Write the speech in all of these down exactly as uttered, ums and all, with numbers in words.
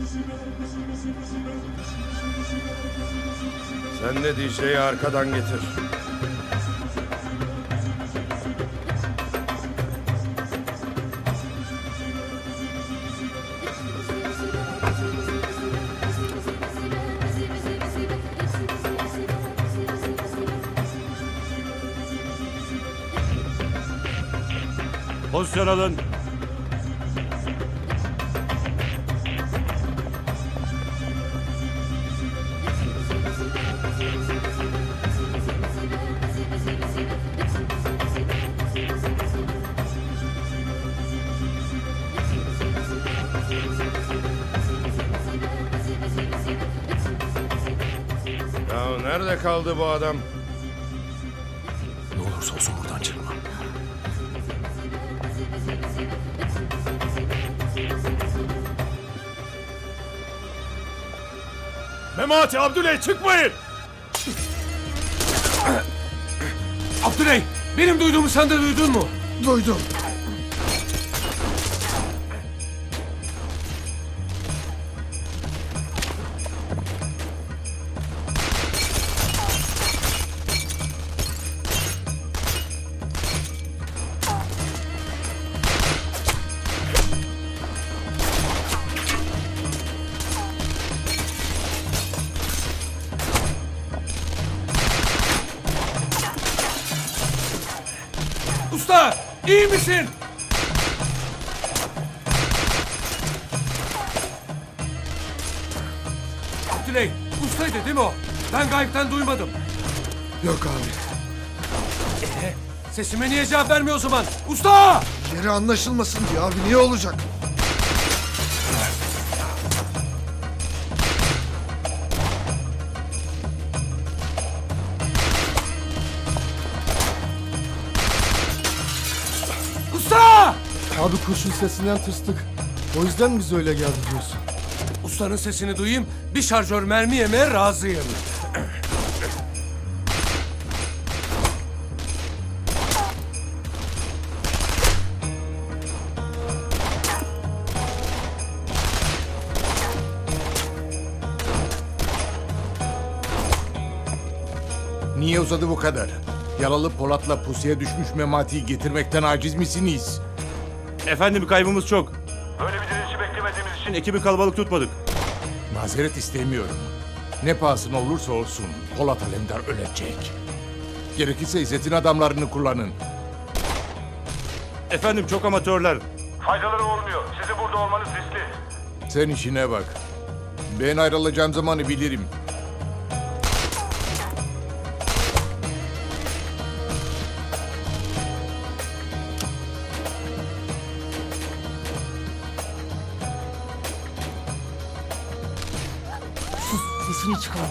Sen de D J'yi arkadan getir. Pozisyon alın. Ya nerede kaldı bu adam? Ne olursa olsun buradan çıkma. Memati, Abdüley çıkmayın! Abdüley, benim duyduğumu sen de duydun mu? Duydum. Usta, iyi misin? Abdüley, ustaydı değil mi o? Ben gayipten duymadım. Yok abi. Ee, sesime niye cevap vermiyor o zaman? Usta! Yeri anlaşılmasın diye abi, niye olacak? Usta! Abi kurşun sesinden tırstık. O yüzden mi bize öyle geldi diyorsun? Ustanın sesini duyayım, bir şarjör mermi yemeye razıyım. Niye uzadı bu kadar? Yaralı Polat'la pusuya düşmüş Memati'yi getirmekten aciz misiniz? Efendim kaybımız çok. Böyle bir direnişi beklemediğimiz için ekibi kalabalık tutmadık. Mazeret istemiyorum. Ne pahasına olursa olsun Polat Alemdar ölecek. Gerekirse İzzet'in adamlarını kullanın. Efendim çok amatörler. Faydaları olmuyor. Sizin burada olmanız riskli. Sen işine bak. Ben ayrılacağım zamanı bilirim. Sesini çıkarma.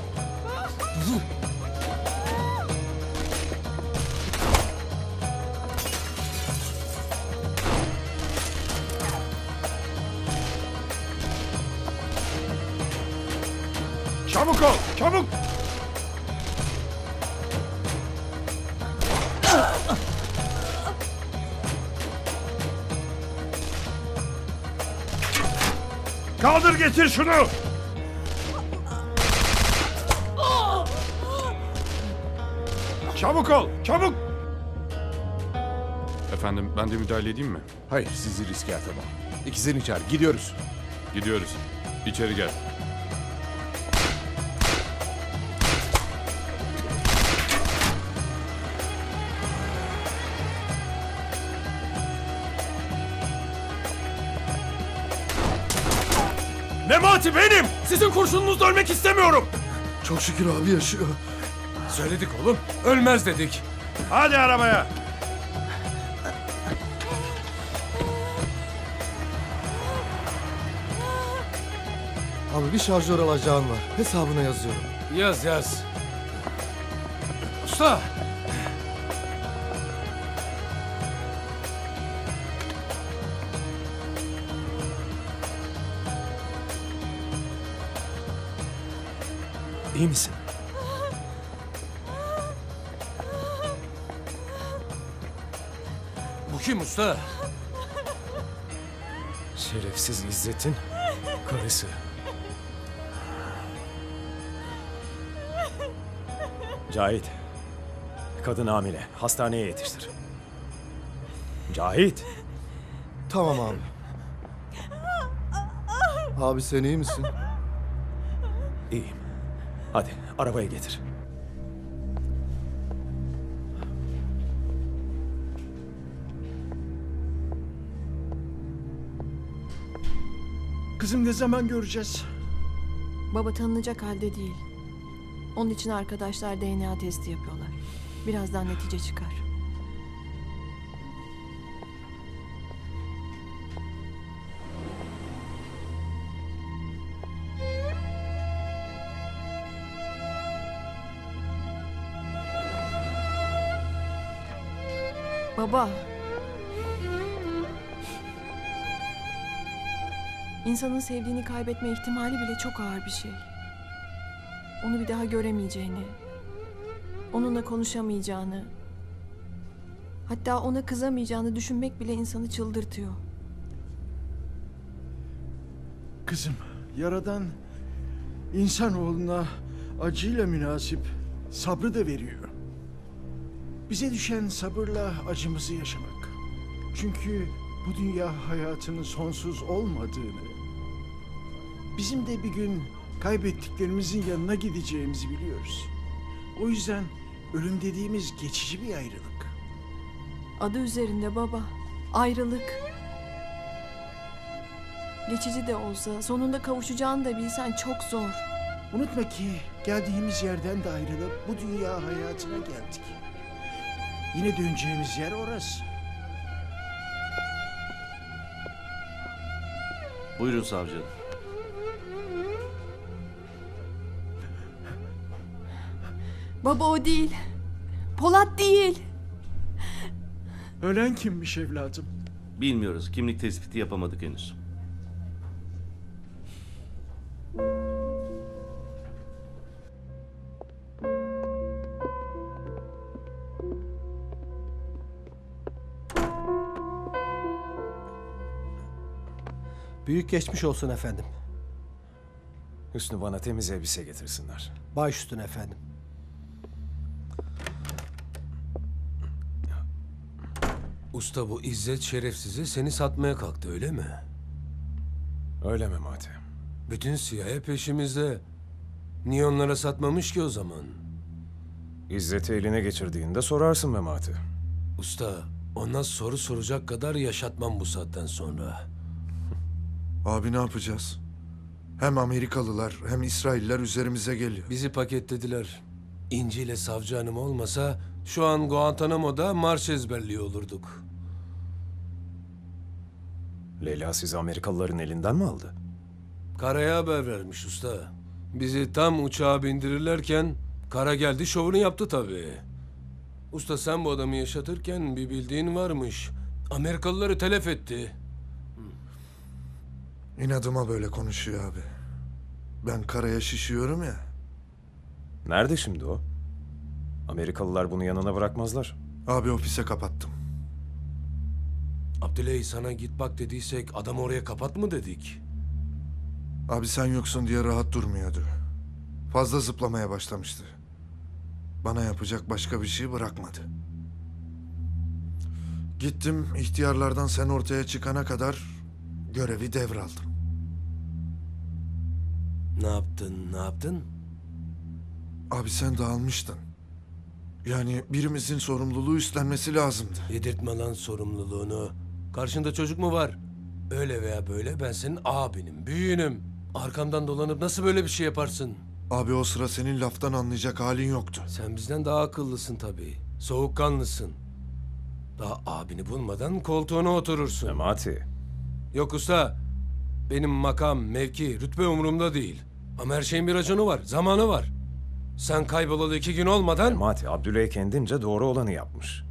Çabuk ol, çabuk! Kaldır getir şunu! Çabuk ol, çabuk! Efendim ben de müdahale edeyim mi? Hayır, sizi riske atamam. İkisini çağır, gidiyoruz. Gidiyoruz. İçeri gel. Memati benim! Sizin kurşununuzla ölmek istemiyorum! Çok şükür abi yaşıyor. Söyledik oğlum, ölmez dedik. Hadi arabaya! Abi bir şarjör alacağım var. Hesabına yazıyorum. Yaz yaz. Usta! İyi misin? Bu kim usta? Şerefsiz İzzet'in Karısı. Cahit. Kadın hamile. Hastaneye yetiştir. Cahit. Tamam abi. Abi sen iyi misin? İyiyim. Hadi arabayı getir. Kızım ne zaman göreceğiz? Baba tanınacak halde değil. Onun için arkadaşlar D N A testi yapıyorlar. Birazdan netice çıkar. Baba. İnsanın sevdiğini kaybetme ihtimali bile çok ağır bir şey. Onu bir daha göremeyeceğini, onunla konuşamayacağını, hatta ona kızamayacağını düşünmek bile insanı çıldırtıyor. Kızım, Yaradan insanoğluna acıyla münasip sabrı da veriyor. Bize düşen sabırla acımızı yaşamak. Çünkü bu dünya hayatının sonsuz olmadığını, bizim de bir gün kaybettiklerimizin yanına gideceğimizi biliyoruz. O yüzden ölüm dediğimiz geçici bir ayrılık. Adı üzerinde baba, ayrılık. Geçici de olsa sonunda kavuşacağını da bilsen çok zor. Unutma ki geldiğimiz yerden de ayrılıp bu dünya hayatına geldik. Yine döneceğimiz yer orası. Buyurun savcı. Baba o değil. Polat değil. Ölen kimmiş evladım? Bilmiyoruz. Kimlik tespiti yapamadık henüz. Büyük geçmiş olsun efendim. Hüsnü bana temiz elbise getirsinler. Baş üstüne efendim. Usta bu İzzet şerefsizi seni satmaya kalktı öyle mi? Öyle Memati. Bütün C I A peşimizde. Niye onlara satmamış ki o zaman? İzzet'i eline geçirdiğinde sorarsın Memati. Usta ona soru soracak kadar yaşatmam bu saatten sonra. Abi ne yapacağız? Hem Amerikalılar hem İsrailler üzerimize geliyor. Bizi paketlediler. İnci ile savcı hanım olmasa şu an Guantanamo'da marş ezberliyor olurduk. Leyla sizi Amerikalıların elinden mi aldı? Karaya haber vermiş usta. Bizi tam uçağa bindirirlerken kara geldi şovunu yaptı tabii. Usta sen bu adamı yaşatırken bir bildiğin varmış. Amerikalıları telef etti. İnadıma böyle konuşuyor abi. Ben karaya şişiyorum ya. Nerede şimdi o? Amerikalılar bunu yanına bırakmazlar. Abi ofise kapattım. Abdüley sana git bak dediysek adam oraya kapat mı dedik? Abi sen yoksun diye rahat durmuyordu. Fazla zıplamaya başlamıştı. Bana yapacak başka bir şey bırakmadı. Gittim ihtiyarlardan sen ortaya çıkana kadar görevi devraldım. Ne yaptın, ne yaptın? Abi sen dağılmıştın. Yani birimizin sorumluluğu üstlenmesi lazımdı. Yedirtme lan sorumluluğunu. Karşında çocuk mu var? Öyle veya böyle ben senin abinim, büyüğünüm. Arkamdan dolanıp nasıl böyle bir şey yaparsın? Abi o sıra senin laftan anlayacak halin yoktu. Sen bizden daha akıllısın tabii. Soğukkanlısın. Daha abini bulmadan koltuğuna oturursun. Memati. Yok usta. Benim makam, mevki, rütbe umurumda değil. Ama her şeyin bir raconu var, zamanı var. Sen kaybolalı iki gün olmadan... Memati, Abdüley kendince doğru olanı yapmış.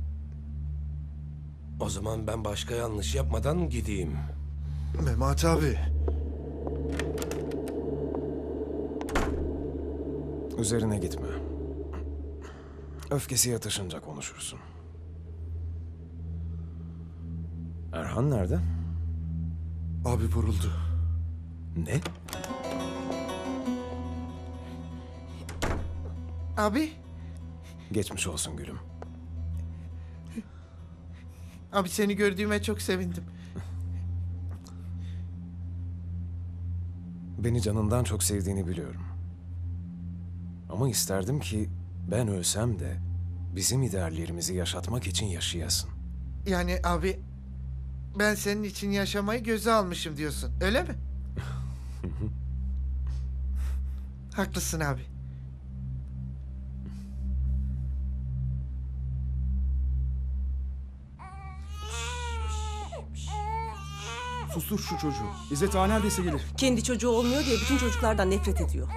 O zaman ben başka yanlış yapmadan gideyim. Memati abi. Üzerine gitme. Öfkesi yatışınca konuşursun. Erhan nerede? Abi vuruldu. Ne? Abi, Geçmiş olsun gülüm. abi seni gördüğüme çok sevindim. Beni canından çok sevdiğini biliyorum. Ama isterdim ki ben ölsem de bizim ideallerimizi yaşatmak için yaşayasın. Yani abi, ben senin için yaşamayı göze almışım diyorsun, öyle mi? Haklısın abi. Sustur şu çocuğu. İzzet ağa neredeyse gelir. Kendi çocuğu olmuyor diye bütün çocuklardan nefret ediyor.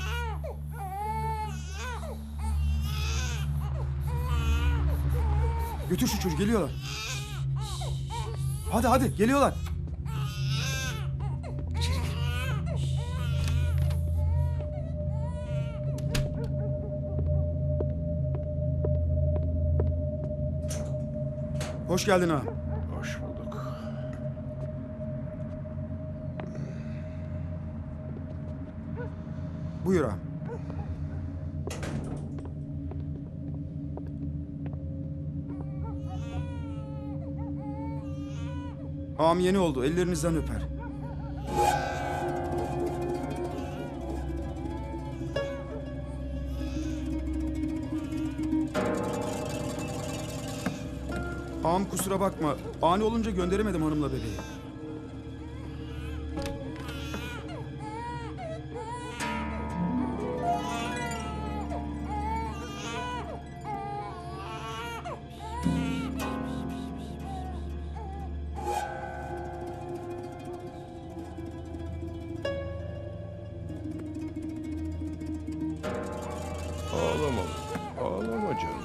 Götür şu çocuğu, geliyorlar. Hadi hadi, geliyorlar. Hoş geldin ağam. Hoş bulduk. Buyur ağam. Ağam yeni oldu, ellerinizden öper. Ağam kusura bakma, ani olunca gönderemedim hanımla bebeği. Ağlama. Ağlama canım.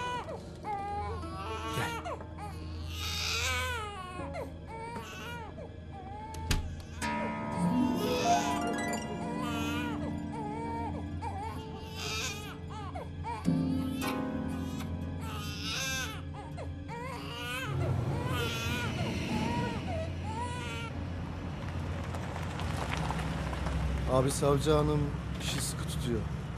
Abi savcı hanım işi sıkı tutuyor.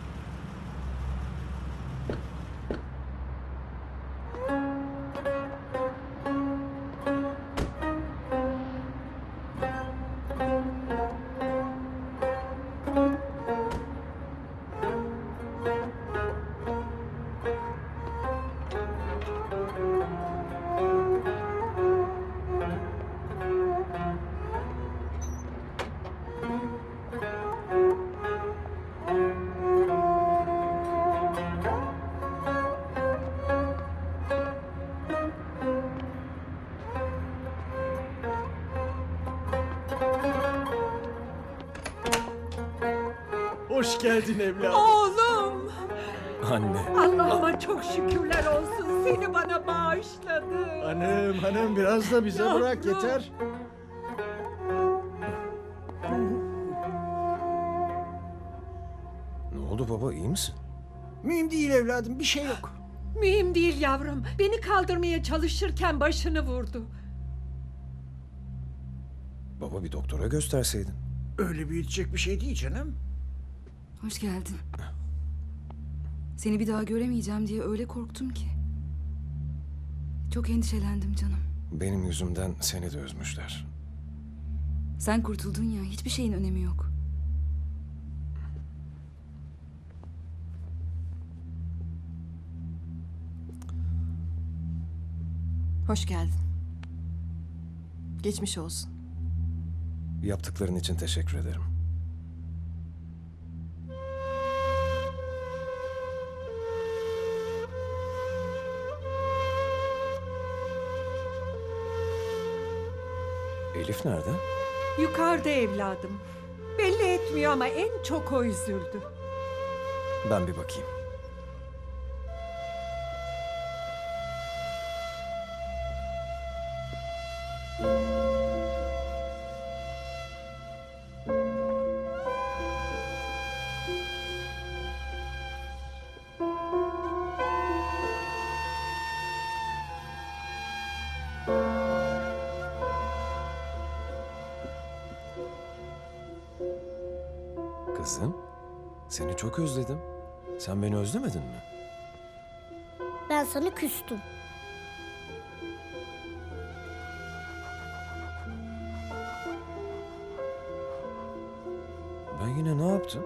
Hoş geldin evladım. Oğlum! Anne. Allah'ıma çok şükürler olsun. Seni bana bağışladı. Hanım hanım biraz da bize bırak Yavrum. yeter. Ne oldu baba, iyi misin? Mühim değil evladım, bir şey yok. Mühim değil yavrum. Beni kaldırmaya çalışırken başını vurdu. Baba bir doktora gösterseydin. Öyle büyütecek bir şey değil canım. Hoş geldin. Seni bir daha göremeyeceğim diye öyle korktum ki. Çok endişelendim canım. Benim yüzümden seni de üzmüşler. Sen kurtuldun ya, hiçbir şeyin önemi yok. Hoş geldin. Geçmiş olsun. Yaptıkların için teşekkür ederim. Elif nerede? Yukarıda evladım. Belli etmiyor ama en çok o üzüldü. Ben bir bakayım. Kızım, seni çok özledim. Sen beni özlemedin mi? Ben sana küstüm. Ben yine ne yaptım?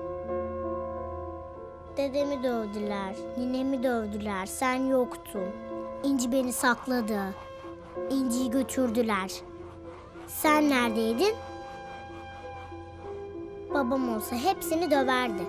Dedemi dövdüler, ninemi dövdüler, sen yoktun. İnci beni sakladı. İnci'yi götürdüler. Sen neredeydin? Babam olsa hepsini döverdi.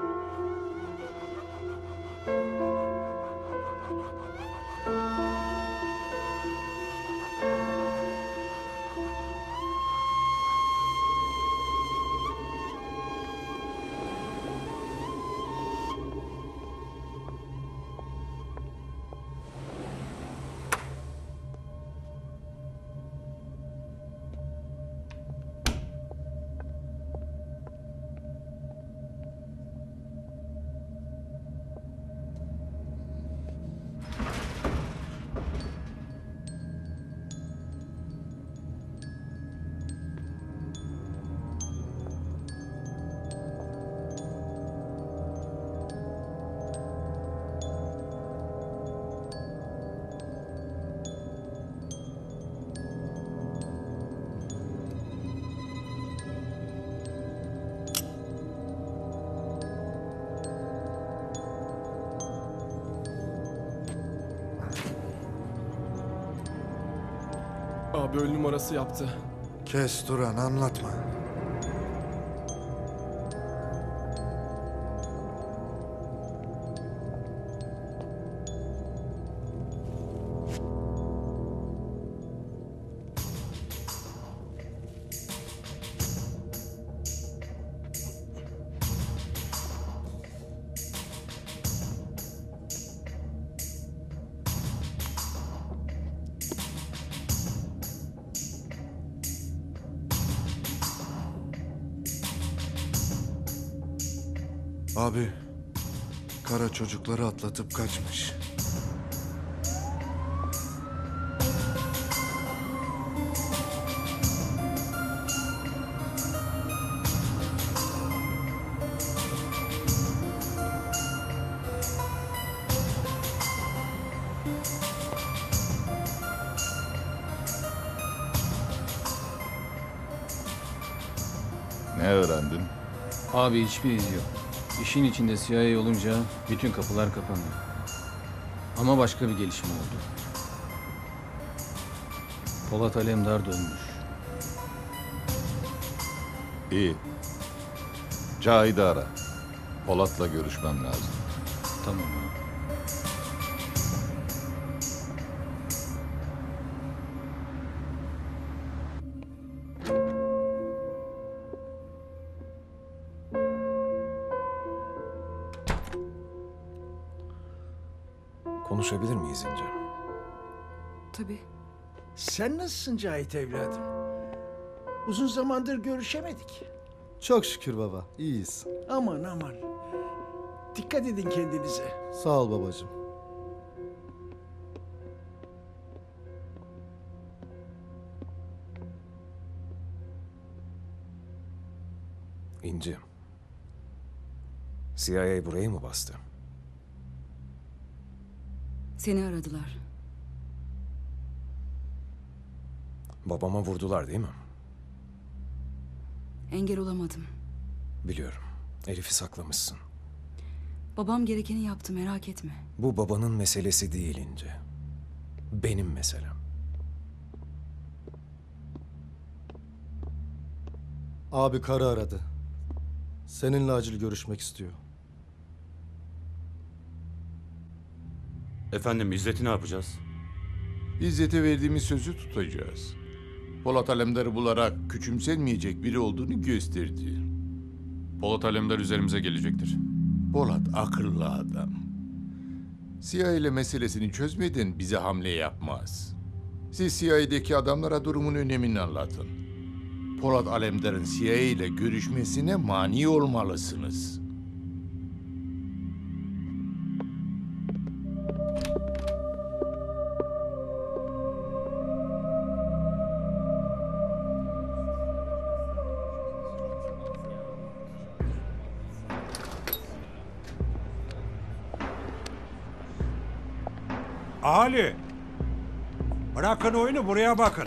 Abi ölü numarası yaptı. Kes Duran, anlatma. Abi, Kara çocukları atlatıp kaçmış. Ne öğrendin? Abi hiçbir iz yok. İşin içinde C I A olunca bütün kapılar kapandı. Ama başka bir gelişme oldu. Polat Alemdar dönmüş. İyi. Cahit'i ara. Polat'la görüşmem lazım. Tamam abi. Konuşabilir miyiz İnce? Tabii. Sen nasılsın Cahit evladım? Uzun zamandır görüşemedik. Çok şükür baba, iyiyiz. Aman aman. Dikkat edin kendinize. Sağ ol babacığım. İnci. C I A burayı mı bastı? Seni aradılar. Babama vurdular değil mi? Engel olamadım. Biliyorum. Elif'i saklamışsın. Babam gerekeni yaptı, merak etme. Bu babanın meselesi değil İnce. Benim meselem. Abi Kara aradı. Seninle acil görüşmek istiyor. Efendim İzzet'i ne yapacağız? İzzet'e verdiğimiz sözü tutacağız. Polat Alemdar'ı bularak küçümsenmeyecek biri olduğunu gösterdi. Polat Alemdar üzerimize gelecektir. Polat akıllı adam. C I A ile meselesini çözmeden bize hamle yapmaz. Siz C I A'deki adamlara durumun önemini anlatın. Polat Alemdar'ın C I A ile görüşmesine mani olmalısınız. Ali! Bırakın oyunu, buraya bakın.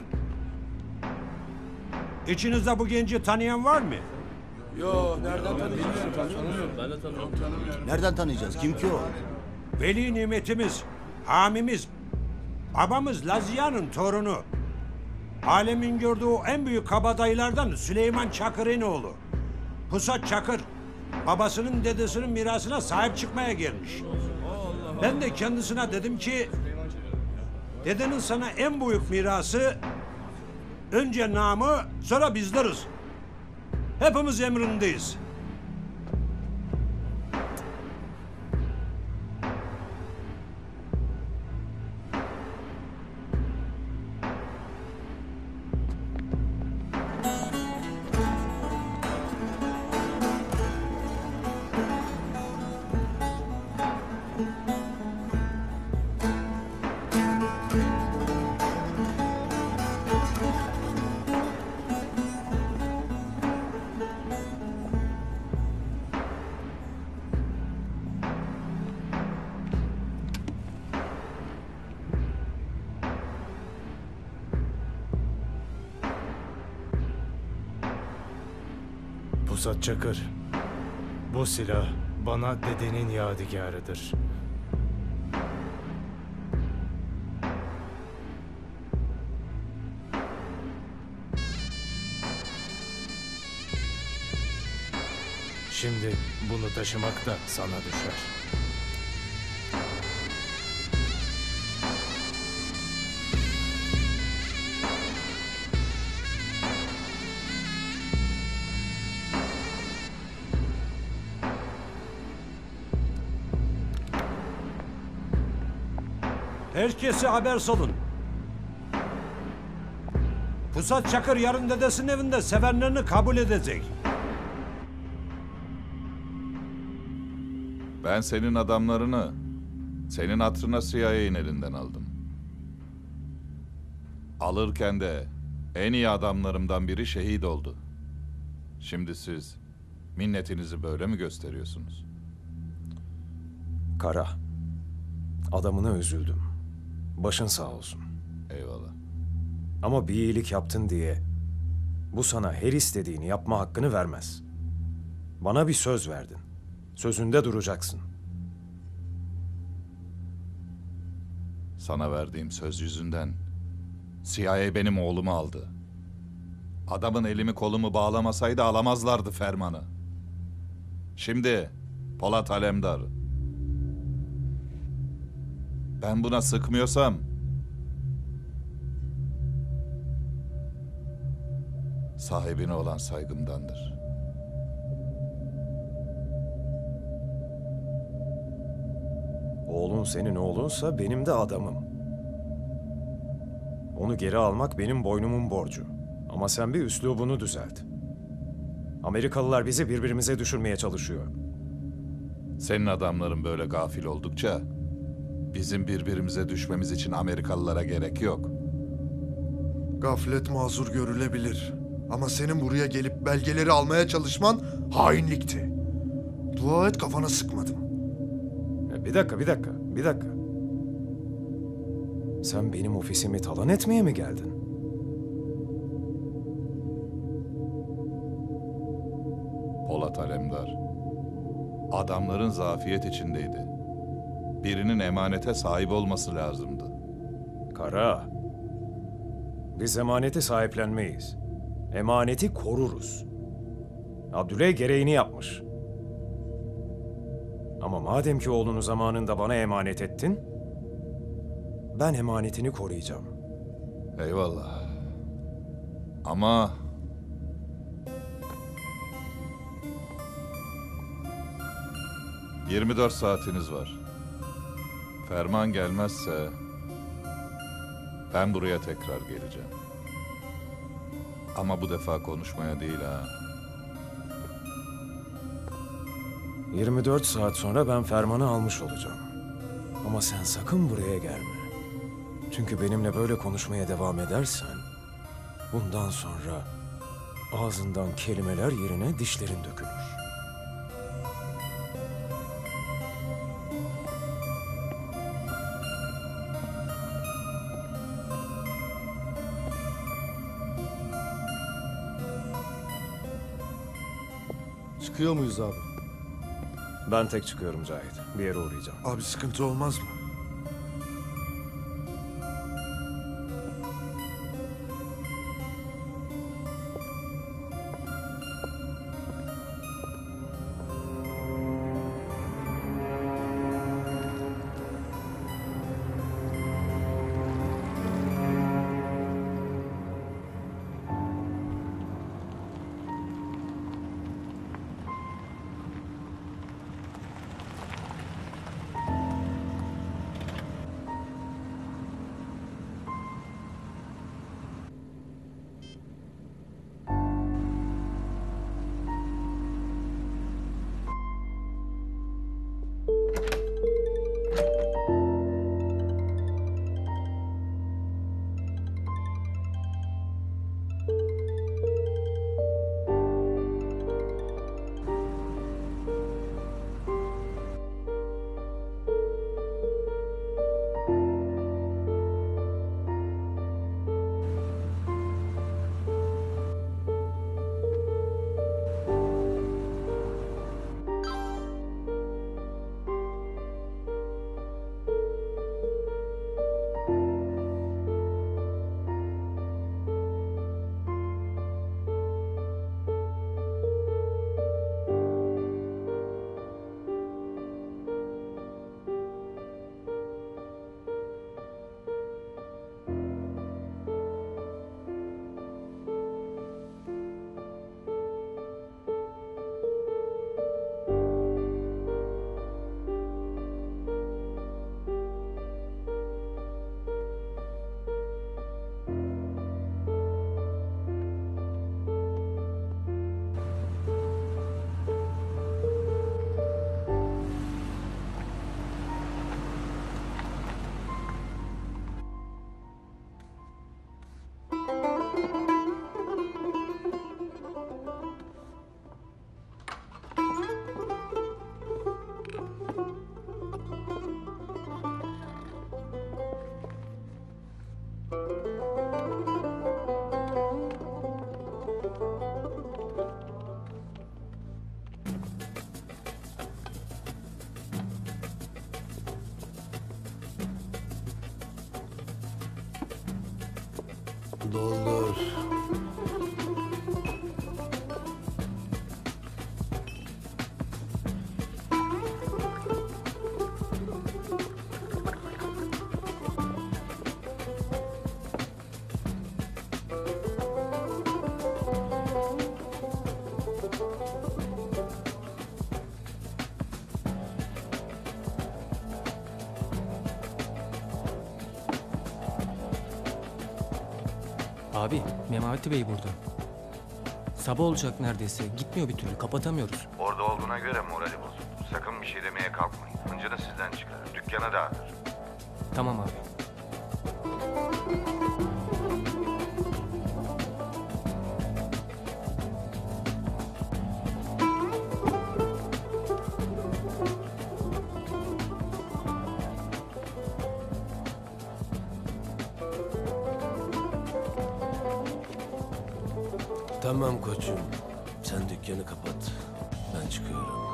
İçinizde bu genci tanıyan var mı? Yo, nereden tanıyacağız? Ben de tanıyorum. Nereden tanıyacağız? Kim ki o? Veli nimetimiz, hamimiz, babamız Lazia'nın torunu. Alemin gördüğü o en büyük kabadayılardan Süleyman Çakır'ın oğlu. Pusat Çakır, babasının dedesinin mirasına sahip çıkmaya gelmiş. Ben de kendisine dedim ki, dedenin sana en büyük mirası, önce namı, sonra bizleriz. Hepimiz emrindeyiz. Pusat Çakır, bu silah bana dedenin yadigarıdır. Şimdi bunu taşımak da sana düşer. Herkese haber salın. Pusat Çakır yarın dedesinin evinde sevenlerini kabul edecek. Ben senin adamlarını senin hatırına C I A'nin elinden aldım. Alırken de en iyi adamlarımdan biri şehit oldu. Şimdi siz minnetinizi böyle mi gösteriyorsunuz? Kara, adamına üzüldüm. Başın sağ olsun. Eyvallah. Ama bir iyilik yaptın diye bu sana her istediğini yapma hakkını vermez. Bana bir söz verdin. Sözünde duracaksın. Sana verdiğim söz yüzünden C I A benim oğlumu aldı. Adamın elimi kolumu bağlamasaydı alamazlardı fermanı. Şimdi Polat Alemdar. Ben buna sıkmıyorsam sahibine olan saygımdandır. Oğlun senin oğlunsa benim de adamım. Onu geri almak benim boynumun borcu. Ama sen bir üslubunu düzelt. Amerikalılar bizi birbirimize düşürmeye çalışıyor. Senin adamların böyle gafil oldukça bizim birbirimize düşmemiz için Amerikalılara gerek yok. Gaflet mazur görülebilir. Ama senin buraya gelip belgeleri almaya çalışman hainlikti. Dua et kafana sıkmadım. Bir dakika, bir dakika, bir dakika. Sen benim ofisimi talan etmeye mi geldin? Polat Alemdar, adamların zafiyet içindeydi. Birinin emanete sahip olması lazımdı. Kara, biz emaneti sahiplenmeyiz. Emaneti koruruz. Abdüley gereğini yapmış. Ama madem ki oğlunu zamanında bana emanet ettin, ben emanetini koruyacağım. Eyvallah. Ama yirmi dört saatiniz var. Ferman gelmezse ben buraya tekrar geleceğim. Ama bu defa konuşmaya değil ha. yirmi dört saat sonra ben fermanı almış olacağım. Ama sen sakın buraya gelme. Çünkü benimle böyle konuşmaya devam edersen, bundan sonra ağzından kelimeler yerine dişlerin dökülür. Çıkıyor muyuz abi? Ben tek çıkıyorum Cahit. Bir yere uğrayacağım. Abi sıkıntı olmaz mı? Doldur. Abi, Memati Bey burada. Sabah olacak neredeyse. Gitmiyor bir türlü. Kapatamıyoruz. Orada olduğuna göre morali bozuk. Sakın bir şey demeye kalkmayın. Hıncını sizden çıkarır. Dükkana dağıtır. Tamam abi. Tamam koçum. Sen dükkanı kapat. Ben çıkıyorum.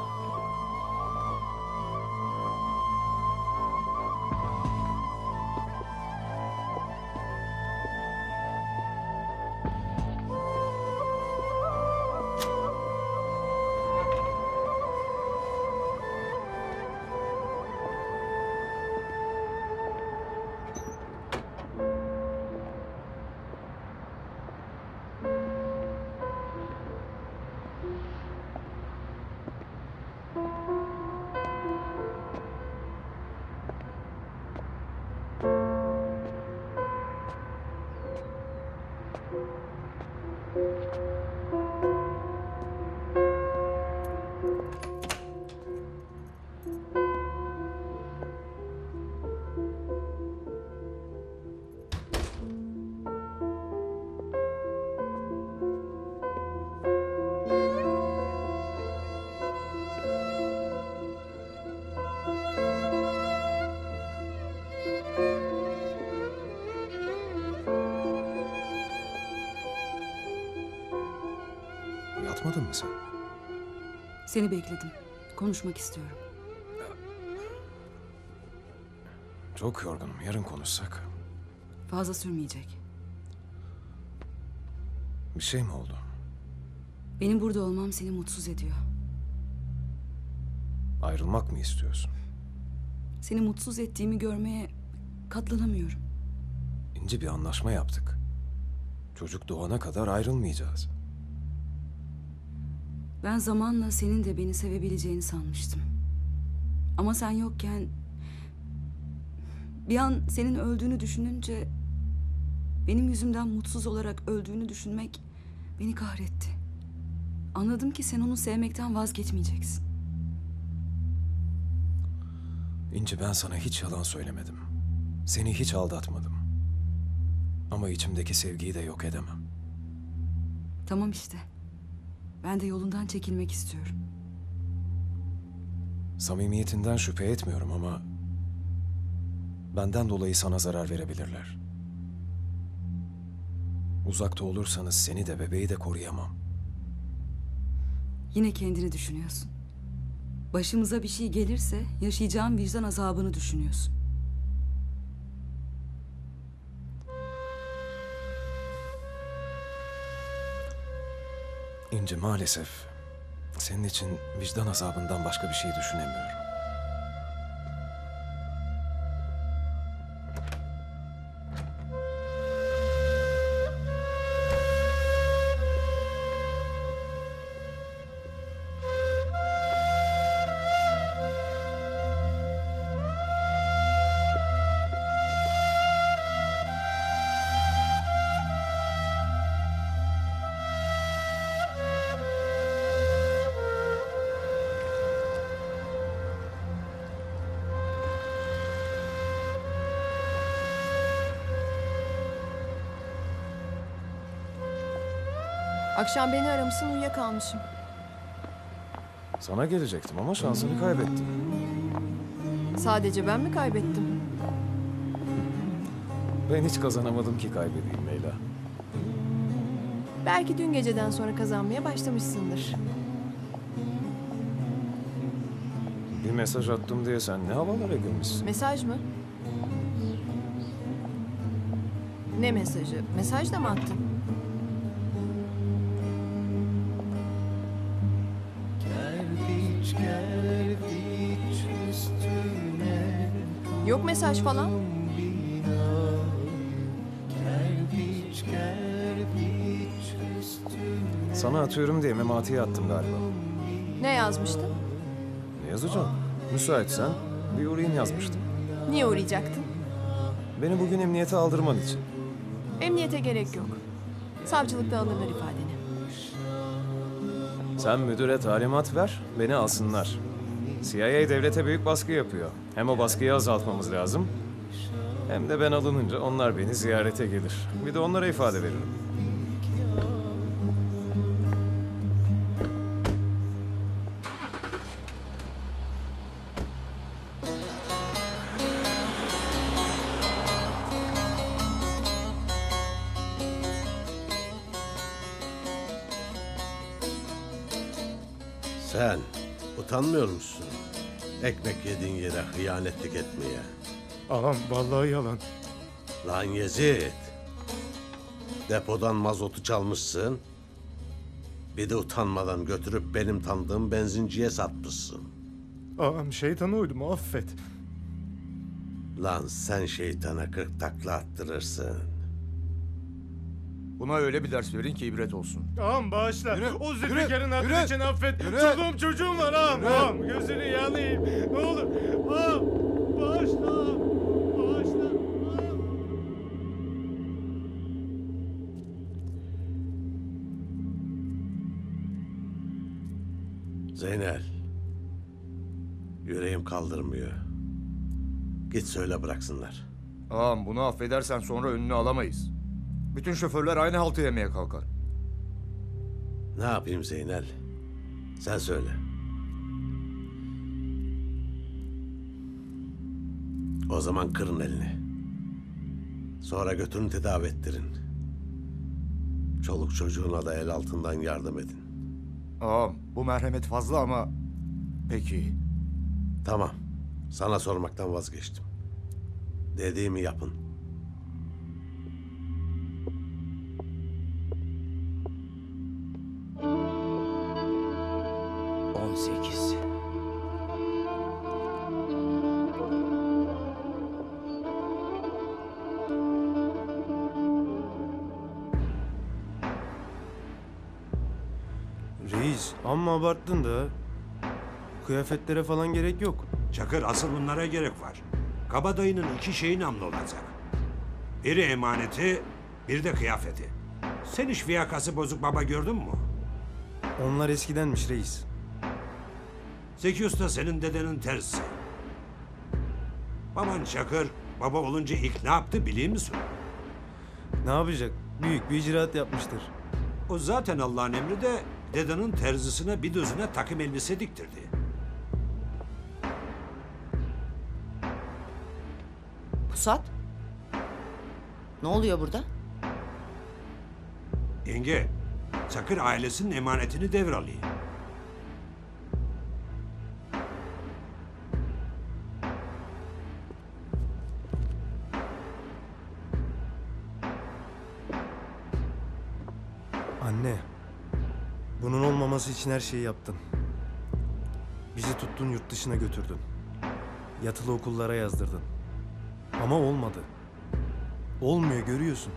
Yatmadın mı sen? Seni bekledim. Konuşmak istiyorum. Çok yorgunum. Yarın konuşsak. Fazla sürmeyecek. Bir şey mi oldu? Benim burada olmam seni mutsuz ediyor. Ayrılmak mı istiyorsun? Seni mutsuz ettiğimi görmeye katlanamıyorum. İnci, bir anlaşma yaptık. Çocuk doğana kadar ayrılmayacağız. Ben zamanla senin de beni sevebileceğini sanmıştım. Ama sen yokken... Bir an senin öldüğünü düşününce... Benim yüzümden mutsuz olarak öldüğünü düşünmek beni kahretti. Anladım ki sen onu sevmekten vazgeçmeyeceksin. İnci, ben sana hiç yalan söylemedim. Seni hiç aldatmadım. Ama içimdeki sevgiyi de yok edemem. Tamam işte. Ben de yolundan çekilmek istiyorum. Samimiyetinden şüphe etmiyorum ama... benden dolayı sana zarar verebilirler. Uzakta olursanız seni de bebeği de koruyamam. Yine kendini düşünüyorsun. Başımıza bir şey gelirse yaşayacağım vicdan azabını düşünüyorsun. İnci, maalesef senin için vicdan azabından başka bir şey düşünemiyorum. Akşam beni aramışsın, uyuyakalmışım. Sana gelecektim ama şansını kaybettim. Sadece ben mi kaybettim? Ben hiç kazanamadım ki kaybedeyim Leyla. Belki dün geceden sonra kazanmaya başlamışsındır. Bir mesaj attım diye sen ne havalara girmişsin? Mesaj mı? Ne mesajı? Mesaj da mı attın? Yok mesaj falan. Sana atıyorum diye mematiye attım galiba. Ne yazmıştın? Ne yazacağım? Müsaitsen bir uğrayayım yazmıştım. Niye uğrayacaktın? Beni bugün emniyete aldırman için. Emniyete gerek yok. Savcılıkta alırlar ifadeni. Sen müdüre talimat ver, beni alsınlar. C I A devlete büyük baskı yapıyor. Hem o baskıyı azaltmamız lazım, hem de ben alınınca onlar beni ziyarete gelir. Bir de onlara ifade veririm. Sen utanmıyor musun? Ekmek yediğin yere hıyanetlik etmeye. Ağam vallahi yalan. Lan Yezid. Depodan mazotu çalmışsın. Bir de utanmadan götürüp benim tanıdığım benzinciye satmışsın. Ağam şeytana uydum, affet. Lan sen şeytana kırk takla attırırsın. Buna öyle bir ders verin ki ibret olsun. Ağam bağışla. Yürü, o yürü, zülfikarın hatırı yürü. için affet. Yürü. Çoluğum çocuğum var ağam. Yürü. Ağam gözünü yanayım. Ne olur. Ağam bağışla ağam. Bağışla. Ağam. Zeynel. Yüreğim kaldırmıyor. Git söyle bıraksınlar. Ağam bunu affedersen sonra önünü alamayız. Bütün şoförler aynı haltı yemeye kalkar. Ne yapayım Zeynel? Sen söyle. O zaman kırın elini. Sonra götürün tedavi ettirin. Çoluk çocuğuna da el altından yardım edin. Ağam Bu merhamet fazla ama peki. Tamam. Sana sormaktan vazgeçtim. Dediğimi yapın. On sekiz. Reis amma abarttın da. Kıyafetlere falan gerek yok. Çakır asıl bunlara gerek var. Kabadayının iki şeyi namlu olacak. Biri emaneti, bir de kıyafeti. Sen hiç fiyakası bozuk baba gördün mü? Onlar eskidenmiş reis. Zeki Usta senin dedenin terzisi. Baban Çakır, baba olunca ilk ne yaptı biliyor musun? Ne yapacak? Büyük bir icraat yapmıştır. O zaten Allah'ın emri de dedenin terzisine bir düzine takım elbise diktirdi. Pusat? Ne oluyor burada? Yenge, Çakır ailesinin emanetini devralıyor. Anne, bunun olmaması için her şeyi yaptın. Bizi tuttun, yurt dışına götürdün. Yatılı okullara yazdırdın. Ama olmadı. Olmuyor, görüyorsun.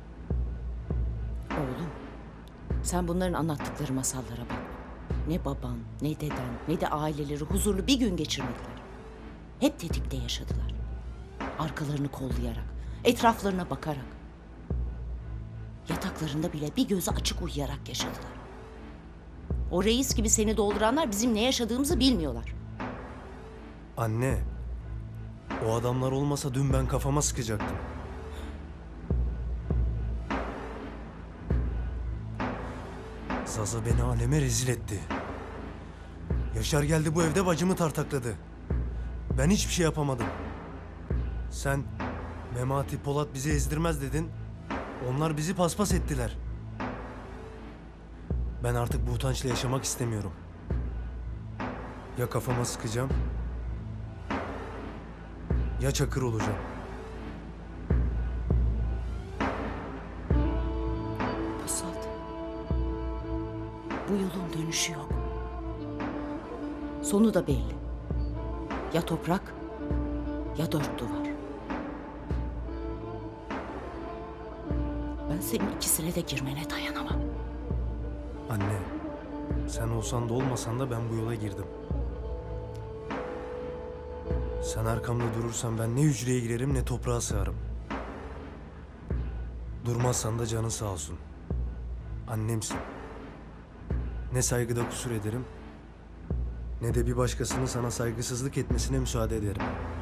Oğlum, sen bunların anlattıkları masallara bak. Ne baban, ne deden, ne de aileleri huzurlu bir gün geçirmediler. Hep tetikte yaşadılar. Arkalarını kollayarak, etraflarına bakarak. Yataklarında bile bir gözü açık uyuyarak yaşadılar. O reis gibi seni dolduranlar bizim ne yaşadığımızı bilmiyorlar. Anne, o adamlar olmasa dün ben kafama sıkacaktım. Zaza beni aleme rezil etti. Yaşar geldi bu evde bacımı tartakladı. Ben hiçbir şey yapamadım. Sen Memati Polat bizi ezdirmez dedin. Onlar bizi paspas ettiler. Ben artık bu utançla yaşamak istemiyorum. Ya kafama sıkacağım, ya Çakır olacağım. Pusat, bu yolun dönüşü yok. Sonu da belli. Ya toprak, ya dört duvar. Ben senin ikisine de girmene dayanamam. Anne, sen olsan da olmasan da ben bu yola girdim. Sen arkamda durursan ben ne hücreye girerim ne toprağa sığarım. Durmazsan da canın sağ olsun. Annemsin. Ne saygıda kusur ederim, ne de bir başkasının sana saygısızlık etmesine müsaade ederim.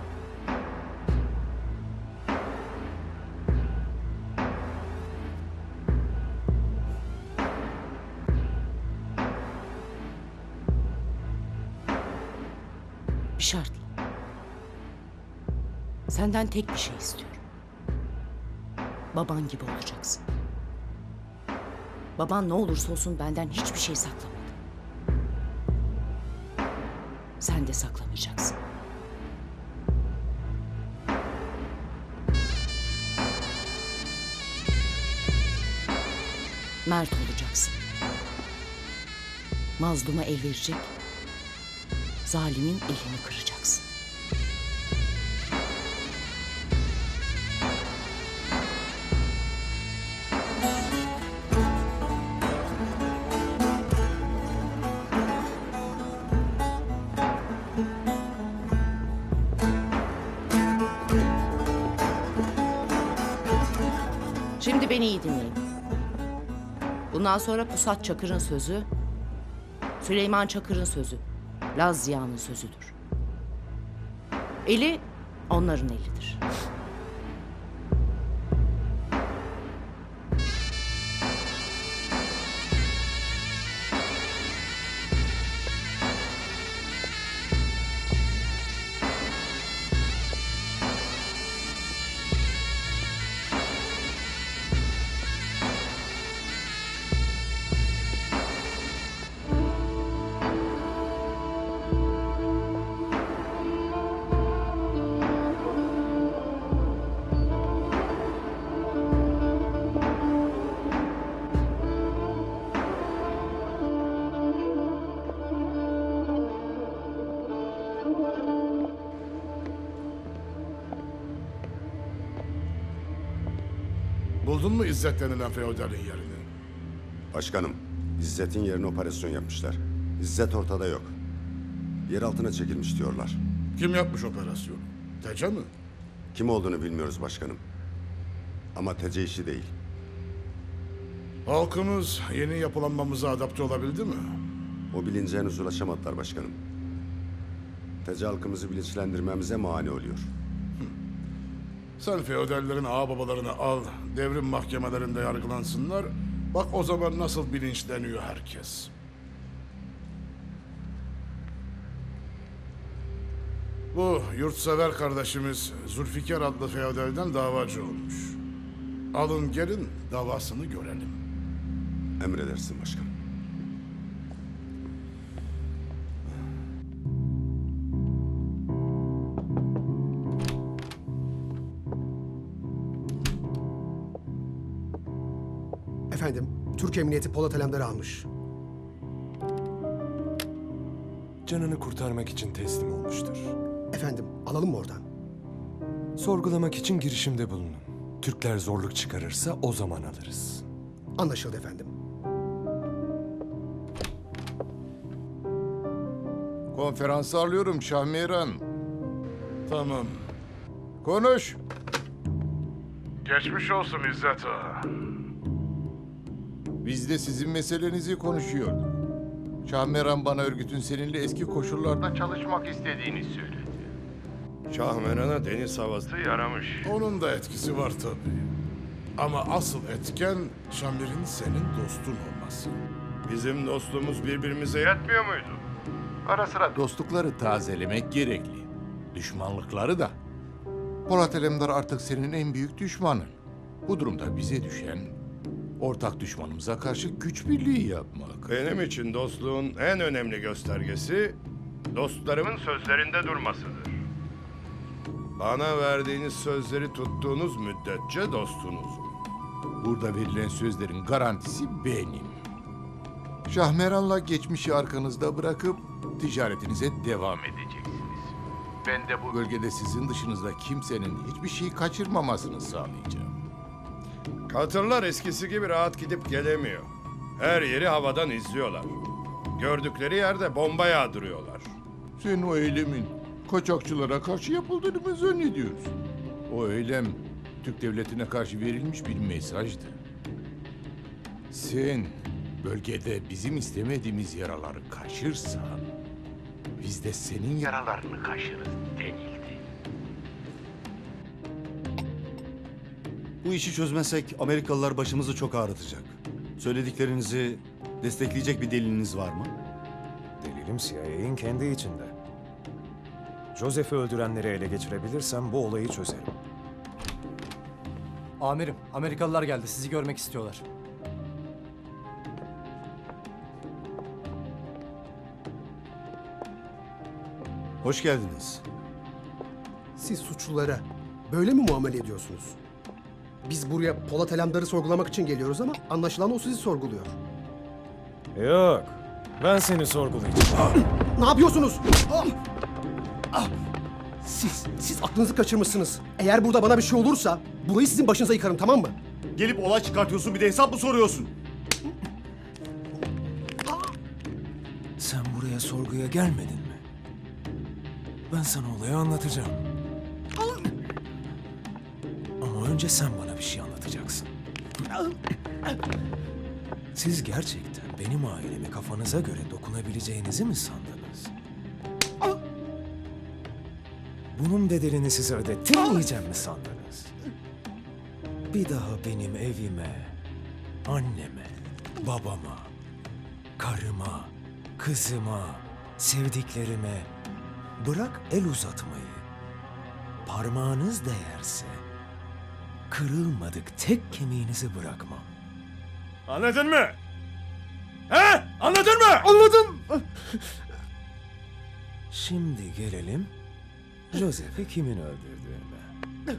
Bir şartla. Senden tek bir şey istiyorum. Baban gibi olacaksın. Baban ne olursa olsun benden hiçbir şey saklamadı. Sen de saklamayacaksın. Mert olacaksın. Mazluma el verecek, zalimin elini kıracaksın. Şimdi beni iyi dinleyin. Bundan sonra Pusat Çakır'ın sözü, Süleyman Çakır'ın sözü, Laz Ziya'nın sözüdür. Eli onların elidir. Buldun mu İzzet denilen feodalin yerini? Başkanım, İzzet'in yerine operasyon yapmışlar. İzzet ortada yok. Yer altına çekilmiş diyorlar. Kim yapmış operasyonu? Tece mi? Kim olduğunu bilmiyoruz başkanım. Ama Tece işi değil. Halkımız yeni yapılanmamıza adapte olabildi mi? O bilince henüz ulaşamadılar başkanım. Tece halkımızı bilinçlendirmemize mani oluyor. Sen feodallerin ağababalarını al, devrim mahkemelerinde yargılansınlar. Bak o zaman nasıl bilinçleniyor herkes. Bu yurtsever kardeşimiz Zülfikar adlı feodalden davacı olmuş. Alın gelin davasını görelim. Emredersin başkanım. Efendim, Türk Emniyeti Polat Alemdar'ı almış. Canını kurtarmak için teslim olmuştur. Efendim, alalım mı oradan? Sorgulamak için girişimde bulunun. Türkler zorluk çıkarırsa o zaman alırız. Anlaşıldı efendim. Konferansı alıyorum Şahmeran. Tamam. Konuş. Geçmiş olsun İzzet Ağa. Biz de sizin meselenizi konuşuyorduk. Şahmeran bana örgütün seninle eski koşullarda çalışmak istediğini söyledi. Şahmeran'a deniz havası yaramış. Onun da etkisi var tabii. Ama asıl etken Şamir'in senin dostun olması. Bizim dostluğumuz birbirimize yetmiyor muydu? Ara sıra dostlukları tazelemek gerekli. Düşmanlıkları da. Polat Alemdar artık senin en büyük düşmanın. Bu durumda bize düşen ortak düşmanımıza karşı güç birliği yapmak. Benim için dostluğun en önemli göstergesi dostlarımın sözlerinde durmasıdır. Bana verdiğiniz sözleri tuttuğunuz müddetçe dostunuzum. Burada verilen sözlerin garantisi benim. Şahmeran'la geçmişi arkanızda bırakıp ticaretinize devam edeceksiniz. Ben de bu bölgede sizin dışınızda kimsenin hiçbir şey kaçırmamasını sağlayacağım. Katırlar eskisi gibi rahat gidip gelemiyor. Her yeri havadan izliyorlar. Gördükleri yerde bomba yağdırıyorlar. Sen o eylemin kaçakçılara karşı yapıldığını mı zannediyorsun? O eylem Türk devletine karşı verilmiş bir mesajdı. Sen bölgede bizim istemediğimiz yaraları kaşırsan biz de senin yaralarını kaşırız denildi. Bu işi çözmezsek Amerikalılar başımızı çok ağrıtacak. Söylediklerinizi destekleyecek bir deliliniz var mı? Delilim C I A'nin kendi içinde. Joseph'i öldürenleri ele geçirebilirsem bu olayı çözerim. Amirim, Amerikalılar geldi. Sizi görmek istiyorlar. Hoş geldiniz. Siz suçlulara böyle mi muamele ediyorsunuz? Biz buraya Polat Alemdar'ı sorgulamak için geliyoruz ama anlaşılan o sizi sorguluyor. Yok, ben seni sorgulayacağım. Ne yapıyorsunuz? Ah! Ah! Siz, siz aklınızı kaçırmışsınız. Eğer burada bana bir şey olursa burayı sizin başınıza yıkarım, tamam mı? Gelip olay çıkartıyorsun, bir de hesap mı soruyorsun? Sen buraya sorguya gelmedin mi? Ben sana olayı anlatacağım. Ama önce sen bana bir şey anlatacaksın. Siz gerçekten benim ailemi kafanıza göre dokunabileceğinizi mi sandınız? Bunun bedelini size ödettirmeyeceğim mi sandınız? Bir daha benim evime, anneme, babama, karıma, kızıma, sevdiklerime bırak el uzatmayı. Parmağınız değerse kırılmadık tek kemiğinizi bırakmam. Anladın mı? He? Anladın mı? Anladım. Şimdi gelelim Joseph'i kimin öldürdüğüne.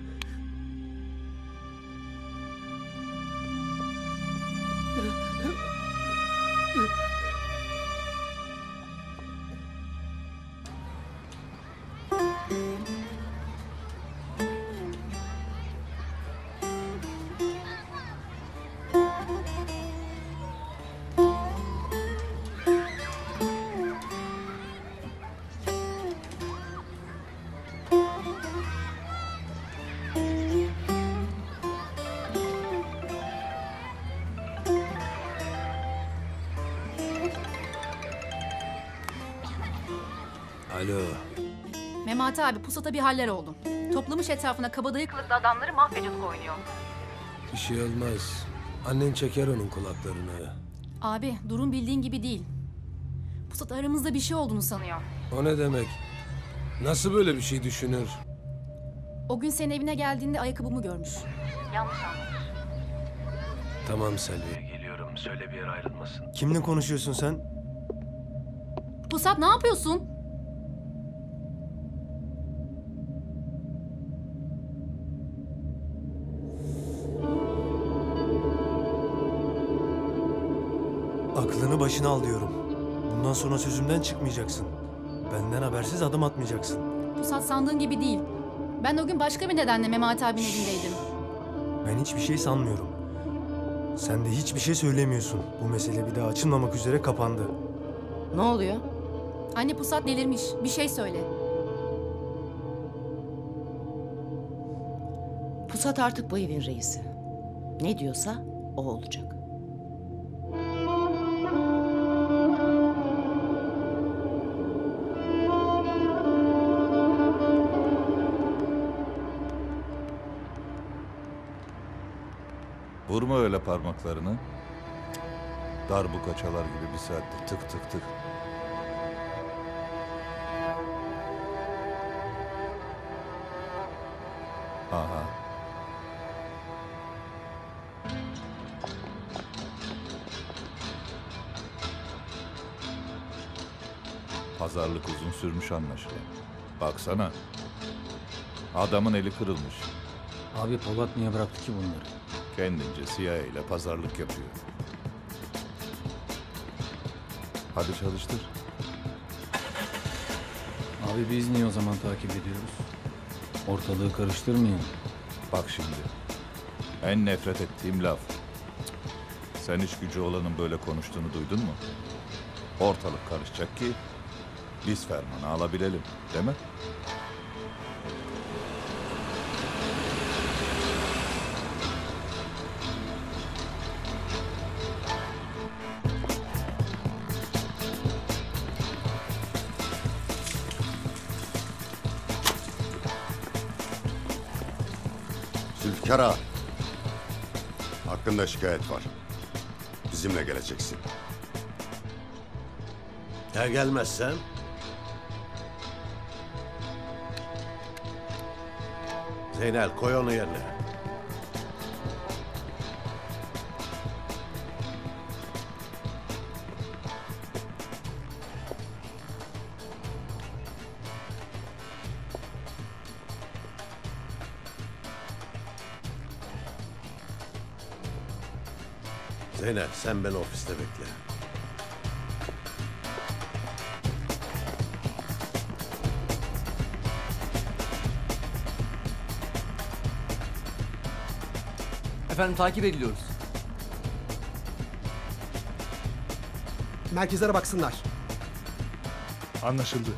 Alo. Memati abi pusata bir haller oldu. Toplamış etrafına kabadayı kılıklı adamları mahvecılık oynuyor. Bir şey olmaz. Annen çeker onun kulaklarını. Abi durum bildiğin gibi değil. Pusat aramızda bir şey olduğunu sanıyor. O ne demek? Nasıl böyle bir şey düşünür? O gün senin evine geldiğinde ayakkabımı görmüş. Yanlış anlamış. Tamam Selvi, geliyorum. Söyle bir yere ayrılmasın. Kimle konuşuyorsun sen? Pusat ne yapıyorsun? Aklını başına al diyorum. Bundan sonra sözümden çıkmayacaksın. Benden habersiz adım atmayacaksın. Pusat sandığın gibi değil. Ben o gün başka bir nedenle Memati abinin evindeydim. Ben hiçbir şey sanmıyorum. Sen de hiçbir şey söylemiyorsun. Bu mesele bir daha açılmamak üzere kapandı. Ne oluyor? Anne Pusat delirmiş. Bir şey söyle. Pusat artık bu evin reisi. Ne diyorsa o olacak. Vurma öyle parmaklarını. Darbuka çalar gibi bir saatte tık tık tık. Aha. Pazarlık uzun sürmüş anlaşılan. Baksana. Adamın eli kırılmış. Abi Polat niye bıraktı ki bunları? Kendince C I A ile pazarlık yapıyor. Hadi çalıştır. Abi biz niye o zaman takip ediyoruz? Ortalığı karıştırmayalım. Bak şimdi. En nefret ettiğim laf. Sen iş gücü olanın böyle konuştuğunu duydun mu? Ortalık karışacak ki biz fermanı alabilelim, değil mi? Zülfikar ağa. Hakkında şikayet var. Bizimle geleceksin. Ya gelmezsem? Zeynel koy onu yerine. Zeynel sen beni ofiste bekle. Efendim takip ediliyoruz. Merkezlere baksınlar. Anlaşıldı.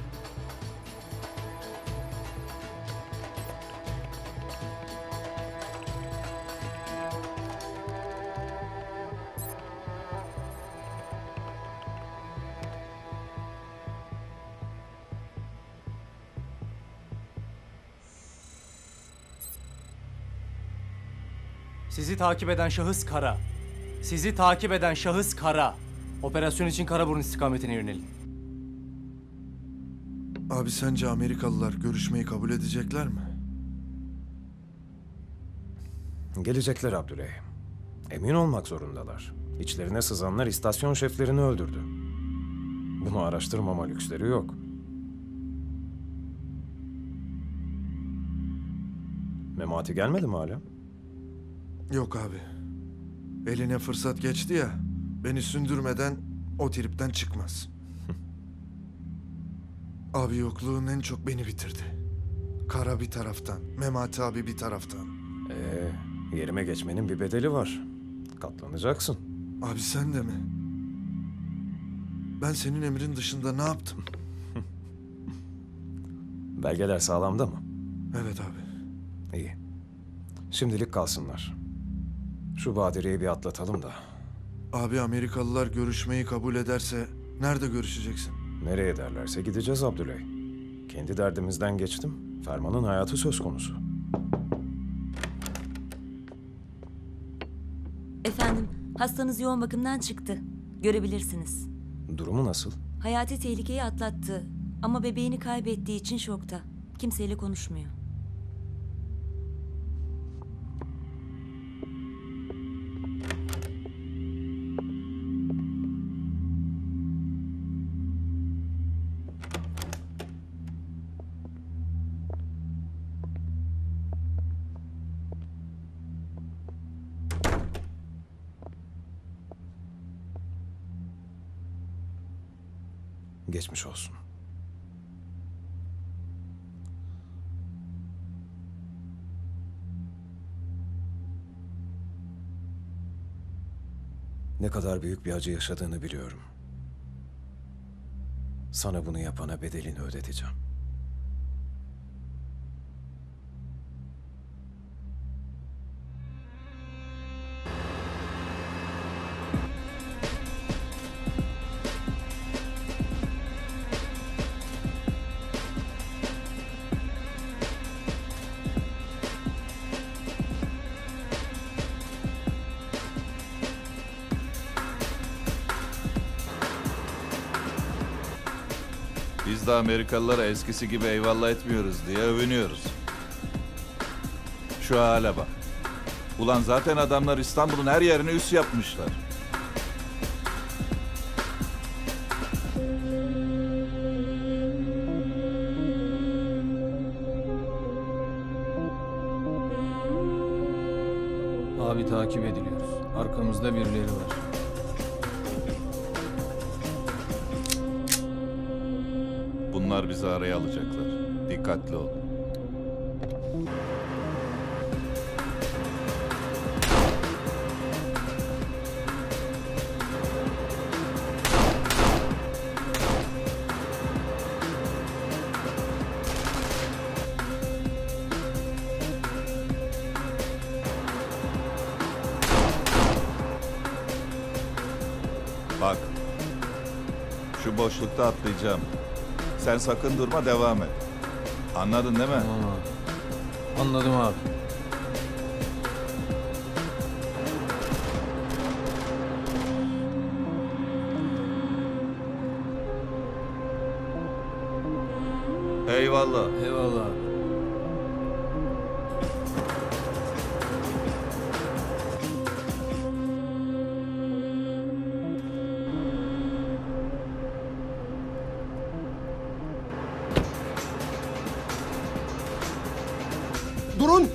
Sizi takip eden şahıs Kara. Sizi takip eden şahıs Kara. Operasyon için Karaburun istikametine yönelin. Abi sence Amerikalılar görüşmeyi kabul edecekler mi? Gelecekler Abdüley. Emin olmak zorundalar. İçlerine sızanlar istasyon şeflerini öldürdü. Bunu araştırmama lüksleri yok. Memati gelmedi mi hala? Yok abi. Eline fırsat geçti ya. Beni sündürmeden o tripten çıkmaz. Abi yokluğun en çok beni bitirdi. Kara bir taraftan, Memati abi bir taraftan. Ee, yerime geçmenin bir bedeli var. Katlanacaksın. Abi sen de mi? Ben senin emrin dışında ne yaptım? Belgeler sağlamda mı? Evet abi. İyi. Şimdilik kalsınlar. Şu badireyi bir atlatalım da. Abi Amerikalılar görüşmeyi kabul ederse nerede görüşeceksin? Nereye derlerse gideceğiz Abdüley. Kendi derdimizden geçtim. Ferman'ın hayatı söz konusu. Efendim, hastanız yoğun bakımdan çıktı. Görebilirsiniz. Durumu nasıl? Hayati tehlikeyi atlattı. Ama bebeğini kaybettiği için şokta. Kimseyle konuşmuyor. Geçmiş olsun. Ne kadar büyük bir acı yaşadığını biliyorum. Sana bunu yapana bedelini ödeteceğim. Biz de Amerikalılara eskisi gibi eyvallah etmiyoruz diye övünüyoruz. Şu hale bak. Ulan zaten adamlar İstanbul'un her yerini üs yapmışlar. Abi takip ediliyoruz. Arkamızda birileri var. Bunlar bizi araya alacaklar. Dikkatli ol. Bak. Şu boşlukta atlayacağım. Sen sakın durma, devam et. Anladın değil mi? Tamam abi. Anladım abi. Eyvallah. Eyvallah abi. Durun!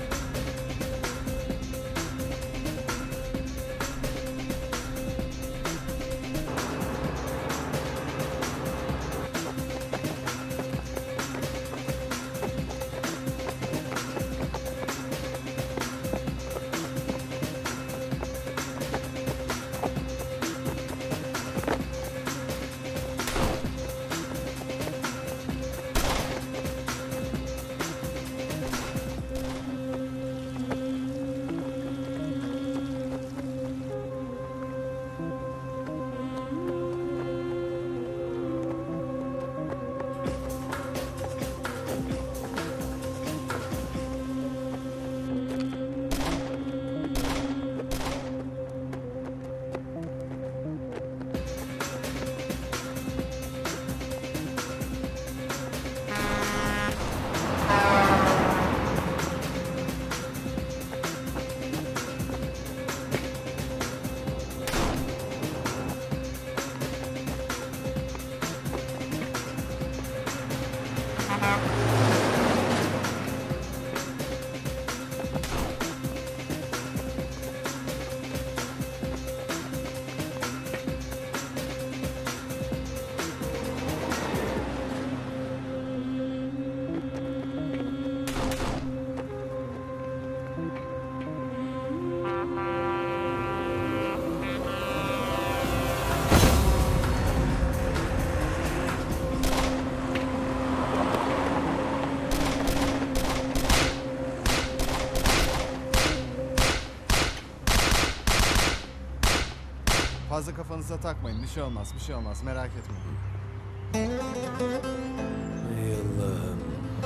Fazla kafanıza takmayın. Bir şey olmaz, bir şey olmaz. Merak etmeyin. Ey Allah. Allah'ım.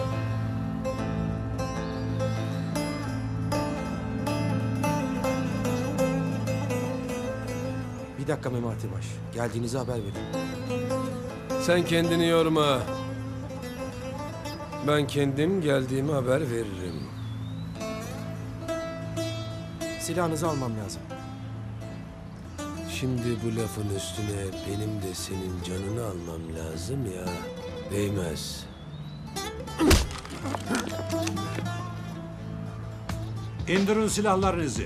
Bir dakika Memati Baş. Geldiğinizi haber verin. Sen kendini yorma. Ben kendim geldiğimi haber veririm. Silahınızı almam lazım. Şimdi bu lafın üstüne benim de senin canını almam lazım ya. Değmez. İndirin silahlarınızı.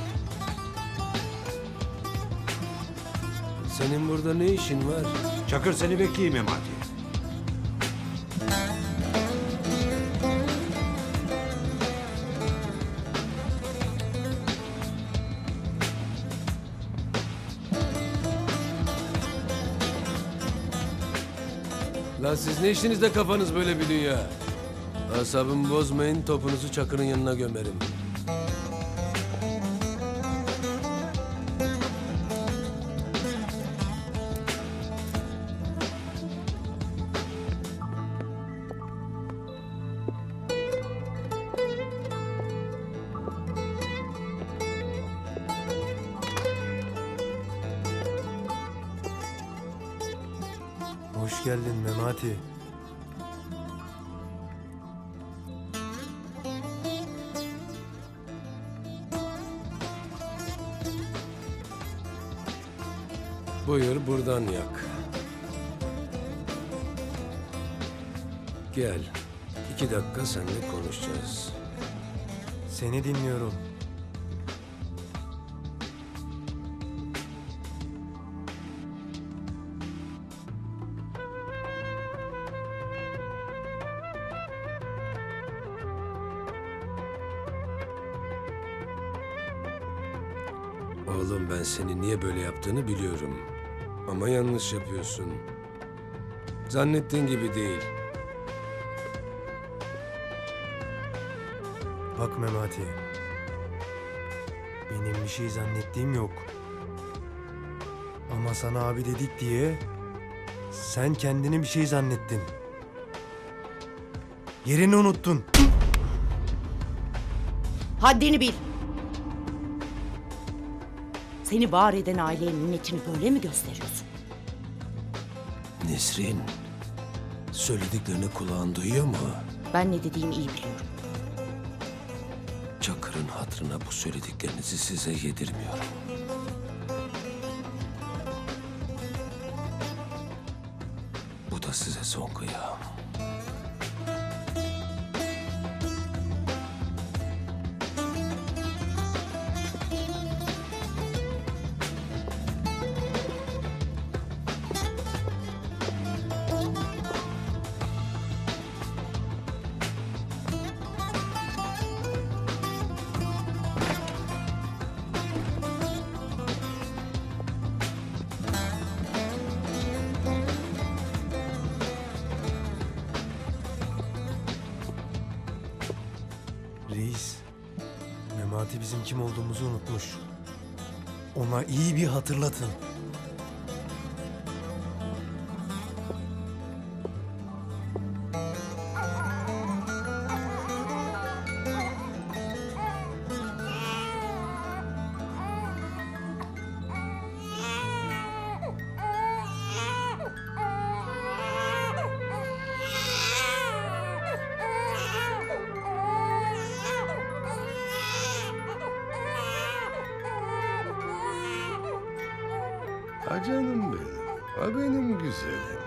Senin burada ne işin var? Çakır seni bekleyeyim Memati. Lan siz ne işinizde kafanız böyle bir dünya? Asabımı bozmayın, topunuzu Çakır'ın yanına gömerim. Hoş geldin Memati. Buyur buradan yak. Gel. İki dakika seninle konuşacağız. Seni dinliyorum. Oğlum ben seni niye böyle yaptığını biliyorum. Ama yanlış yapıyorsun. Zannettiğin gibi değil. Bak Memati. Benim bir şey zannettiğim yok. Ama sana abi dedik diye sen kendini bir şey zannettin. Yerini unuttun. Haddini bil. Seni var eden aileye minnetini böyle mi gösteriyorsun? Nesrin, söylediklerini kulağın duyuyor mu? Ben ne dediğimi iyi biliyorum. Çakır'ın hatırına bu söylediklerinizi size yedirmiyorum. Bu da size son kıyam. Reis, Memati bizim kim olduğumuzu unutmuş. Ona iyi bir hatırlatın. Ha canım benim, ha benim güzelim.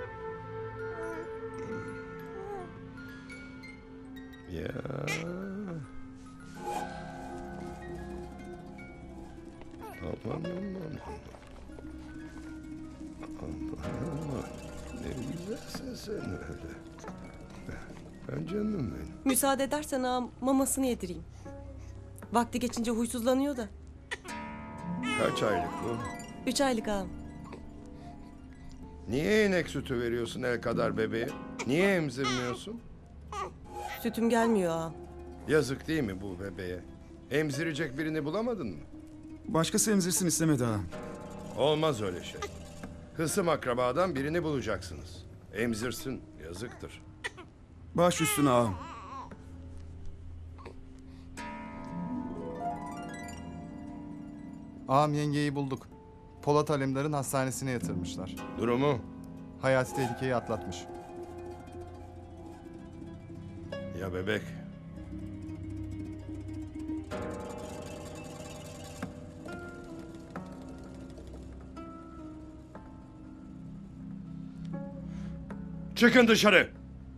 Ya. Aman aman. Aman aman. Ne güzelsin sen öyle. Ha canım benim. Müsaade edersen ağam mamasını yedireyim. Vakti geçince huysuzlanıyor da. Kaç aylık bu? Üç aylık ağam. Niye inek sütü veriyorsun el kadar bebeğe? Niye emzirmiyorsun? Sütüm gelmiyor ağam. Yazık değil mi bu bebeğe? Emzirecek birini bulamadın mı? Başkası emzirsin istemedi ha. Olmaz öyle şey. Hısım akrabadan birini bulacaksınız. Emzirsin, yazıktır. Baş üstüne ağam. Ağam yengeyi bulduk. Polat Alemdar'ın hastanesine yatırmışlar. Durumu? Hayati tehlikeyi atlatmış. Ya bebek? Çıkın dışarı!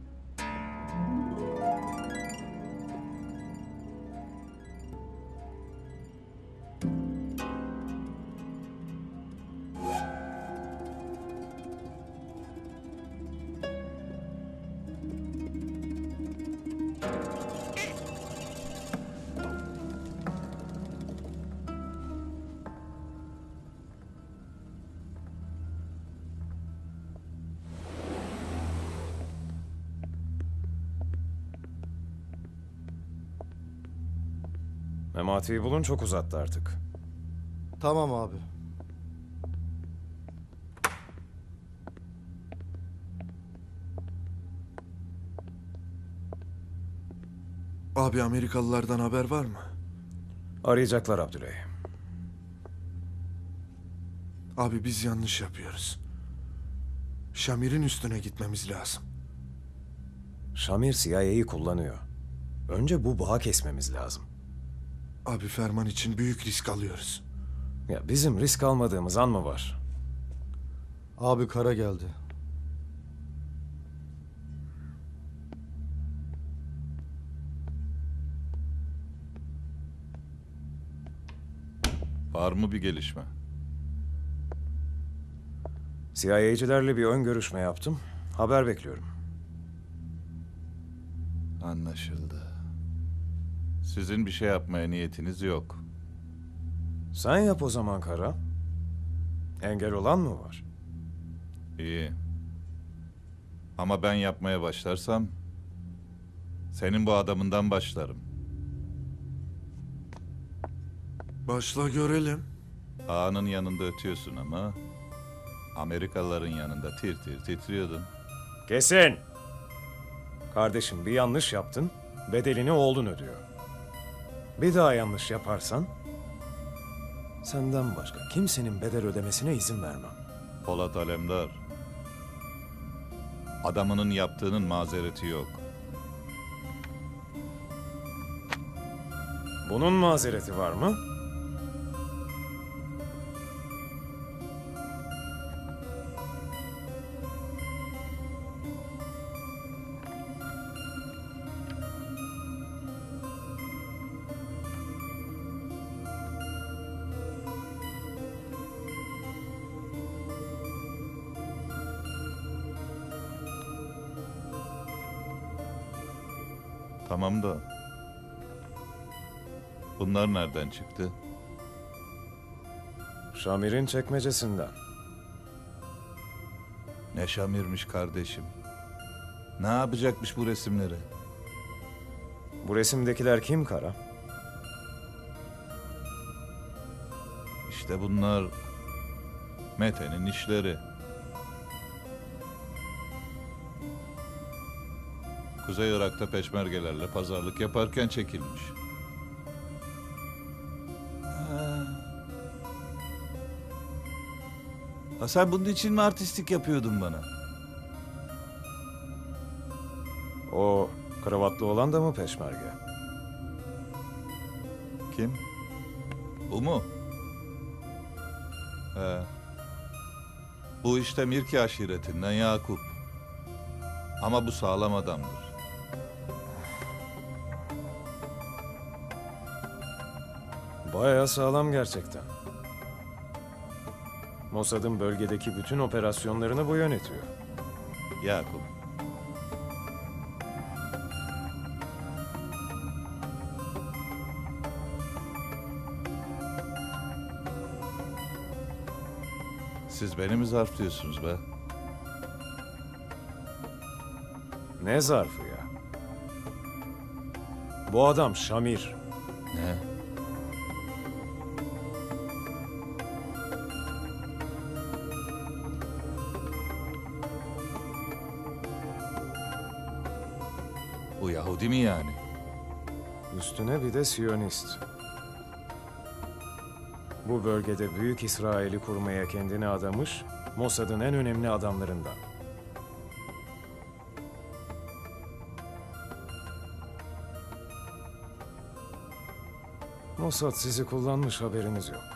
Memati'yi bulun, çok uzattı artık. Tamam abi. Abi Amerikalılardan haber var mı? Arayacaklar Abdüley. Abi biz yanlış yapıyoruz. Şamir'in üstüne gitmemiz lazım. Şamir C I A'yı kullanıyor. Önce bu bağı kesmemiz lazım. Abi Ferman için büyük risk alıyoruz. Ya bizim risk almadığımız an mı var? Abi Kara geldi. Var mı bir gelişme? C I A'cilerle bir ön görüşme yaptım. Haber bekliyorum. Anlaşıldı. Sizin bir şey yapmaya niyetiniz yok. Sen yap o zaman Kara. Engel olan mı var? İyi. Ama ben yapmaya başlarsam senin bu adamından başlarım. Başla görelim. Ağanın yanında ötüyorsun ama Amerikalıların yanında tir tir titriyordun. Kesin! Kardeşim bir yanlış yaptın, bedelini oğlun ödüyor. Bir daha yanlış yaparsan senden başka kimsenin bedel ödemesine izin vermem. Polat Alemdar, adamının yaptığının mazereti yok. Bunun mazereti var mı? Tamam da bunlar nereden çıktı? Şamir'in çekmecesinden. Ne Şamir'miş kardeşim. Ne yapacakmış bu resimleri? Bu resimdekiler kim Kara? İşte bunlar Mete'nin işleri. Kuzey Irak'ta peşmergelerle pazarlık yaparken çekilmiş. Ha. Ha sen bunun için mi artistlik yapıyordun bana? O kravatlı olan da mı peşmerge? Kim? Bu mu? He. Bu işte Mirki aşiretinden Yakup. Ama bu sağlam adamdır. Bayağı sağlam gerçekten. Mossad'ın bölgedeki bütün operasyonlarını bu yönetiyor. Yakup. Siz beni mi zarflıyorsunuz be? Ne zarfı ya? Bu adam Şamir. Ne? Yahudi mi yani? Üstüne bir de Siyonist. Bu bölgede Büyük İsrail'i kurmaya kendini adamış, Mossad'ın en önemli adamlarından. Mossad sizi kullanmış, haberiniz yok.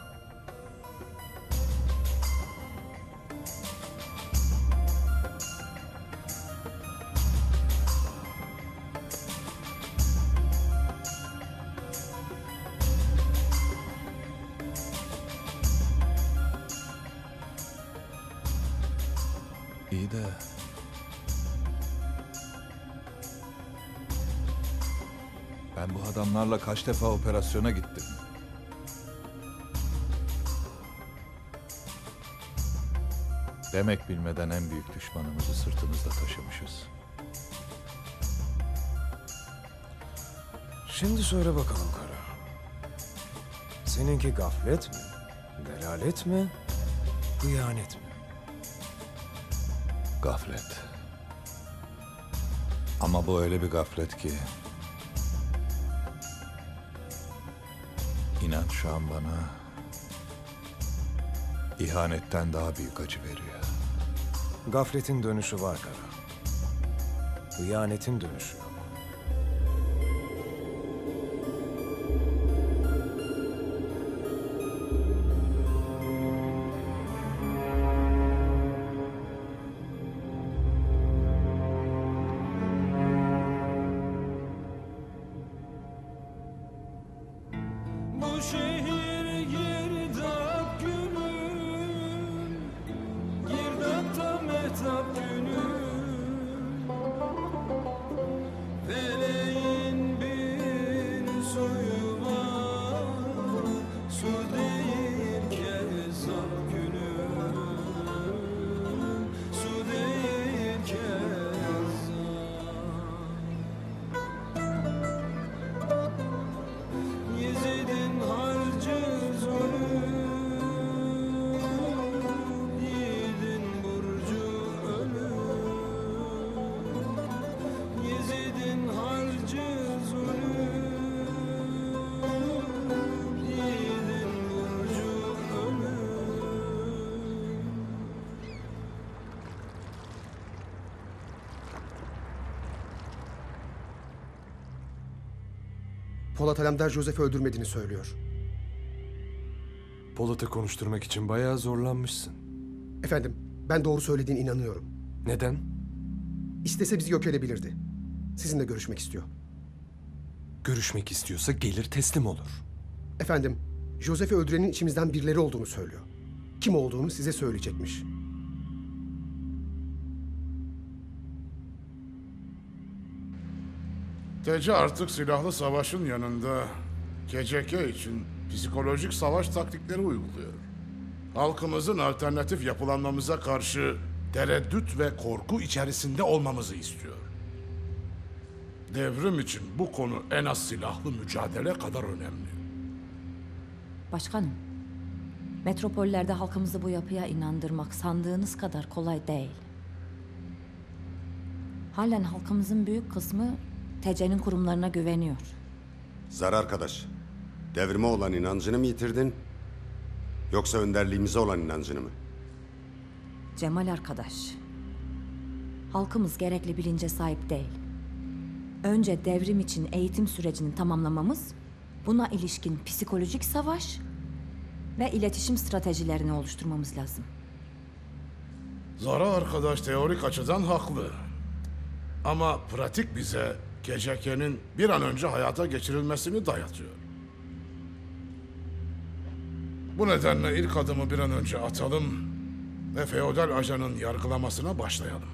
İyi de... Ben bu adamlarla kaç defa operasyona gittim. Demek bilmeden en büyük düşmanımızı sırtımızda taşımışız. Şimdi söyle bakalım Kara. Seninki gaflet mi? Delalet mi? Hıyanet mi? Gaflet. Ama bu öyle bir gaflet ki... İnan şu an bana... ihanetten daha büyük acı veriyor. Gafletin dönüşü var Kara. Hıyanetin dönüşü yok. Bu şehir girdap günüm, girdapta mehtap günüm. Feleğin bir suyu var, su değil kezap günüm, su değil kezap. Yezid'in harcı zulüm, yiğidin burcu ölüm. Yezid'in harcı zulüm, yiğidin burcu ölüm. Polat Alemdar Josef'i öldürmediğini söylüyor. Polat'ı konuşturmak için bayağı zorlanmışsın. Efendim, ben doğru söylediğine inanıyorum. Neden? İstese bizi yok edebilirdi. Sizinle görüşmek istiyor. Görüşmek istiyorsa gelir teslim olur. Efendim, Josef'i öldürenin içimizden birileri olduğunu söylüyor. Kim olduğunu size söyleyecekmiş. T C artık silahlı savaşın yanında K C K için psikolojik savaş taktikleri uyguluyor. Halkımızın alternatif yapılanmamıza karşı tereddüt ve korku içerisinde olmamızı istiyor. Devrim için bu konu en az silahlı mücadele kadar önemli. Başkanım, metropollerde halkımızı bu yapıya inandırmak sandığınız kadar kolay değil. Halen halkımızın büyük kısmı T C'nin kurumlarına güveniyor. Zar arkadaş, devrime olan inancını mı yitirdin? Yoksa önderliğimize olan inancını mı? Cemal arkadaş, halkımız gerekli bilince sahip değil. Önce devrim için eğitim sürecini tamamlamamız, buna ilişkin psikolojik savaş ve iletişim stratejilerini oluşturmamız lazım. Zara arkadaş teorik açıdan haklı. Ama pratik bize K C K'nin bir an önce hayata geçirilmesini dayatıyor. Bu nedenle ilk adımı bir an önce atalım ve feodal ajanın yargılamasına başlayalım.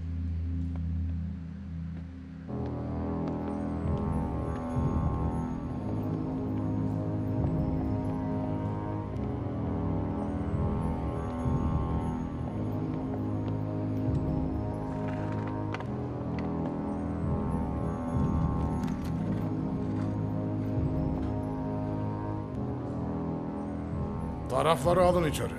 Tarafları alın içeri.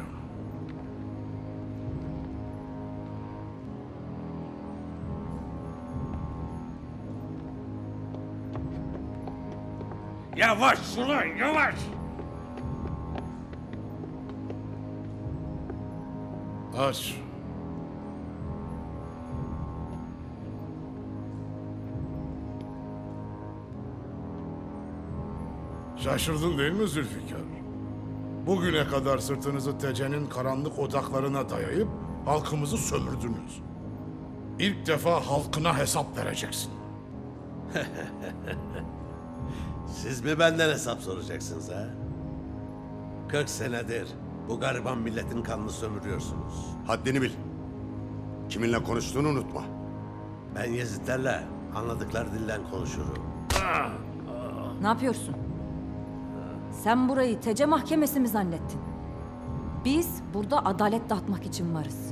Yavaş ulan yavaş. Aç. Şaşırdın değil mi Zülfikar? Bugüne kadar sırtınızı Tece'nin karanlık odaklarına dayayıp halkımızı sömürdünüz. İlk defa halkına hesap vereceksin. Siz mi benden hesap soracaksınız ha? kırk senedir bu gariban milletin kanını sömürüyorsunuz. Haddini bil. Kiminle konuştuğunu unutma. Ben Yezidlerle anladıkları dilden konuşurum. Ne yapıyorsun? Sen burayı Tece mahkemesi mi zannettin? Biz burada adalet dağıtmak için varız.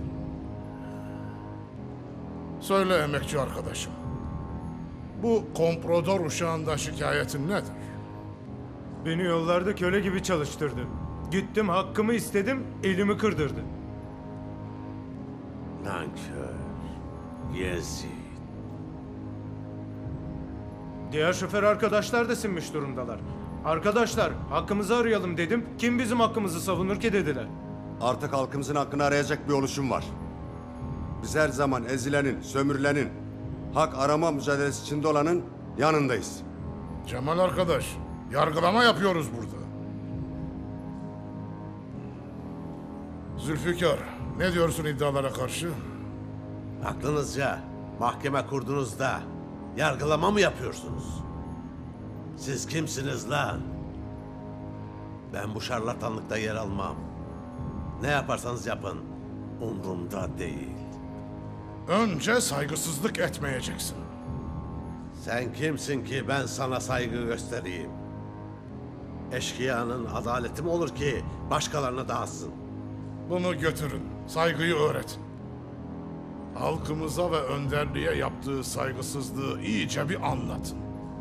Söyle emekçi arkadaşım. Bu komprador uşağında şikayetin nedir? Beni yollarda köle gibi çalıştırdı. Gittim hakkımı istedim, elimi kırdırdı. Nankör. Yezid. Diğer şoför arkadaşlar da sinmiş durumdalar. Arkadaşlar hakkımızı arayalım dedim. Kim bizim hakkımızı savunur ki dediler. Artık halkımızın hakkını arayacak bir oluşum var. Biz her zaman ezilenin, sömürülenin, hak arama mücadelesi içinde olanın yanındayız. Cemal arkadaş, yargılama yapıyoruz burada. Zülfikar, ne diyorsun iddialara karşı? Aklınızca mahkeme kurdunuz da yargılama mı yapıyorsunuz? Siz kimsiniz lan? Ben bu şarlatanlıkta yer almam. Ne yaparsanız yapın, umrumda değil. Önce saygısızlık etmeyeceksin. Sen kimsin ki ben sana saygı göstereyim? Eşkıyanın adaleti mi olur ki başkalarına dağıtsın? Bunu götürün, saygıyı öğretin. Halkımıza ve önderliğe yaptığı saygısızlığı iyice bir anlatın.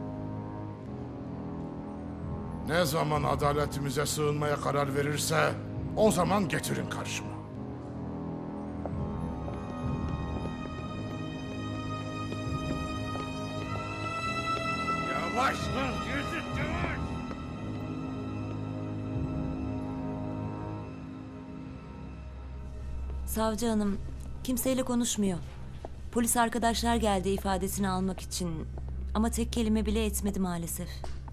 Ne zaman adaletimize sığınmaya karar verirse o zaman getirin karşıma. Yavaş lan Yezid yavaş. Savcı hanım kimseyle konuşmuyor. Polis arkadaşlar geldi ifadesini almak için. Ama tek kelime bile etmedi maalesef.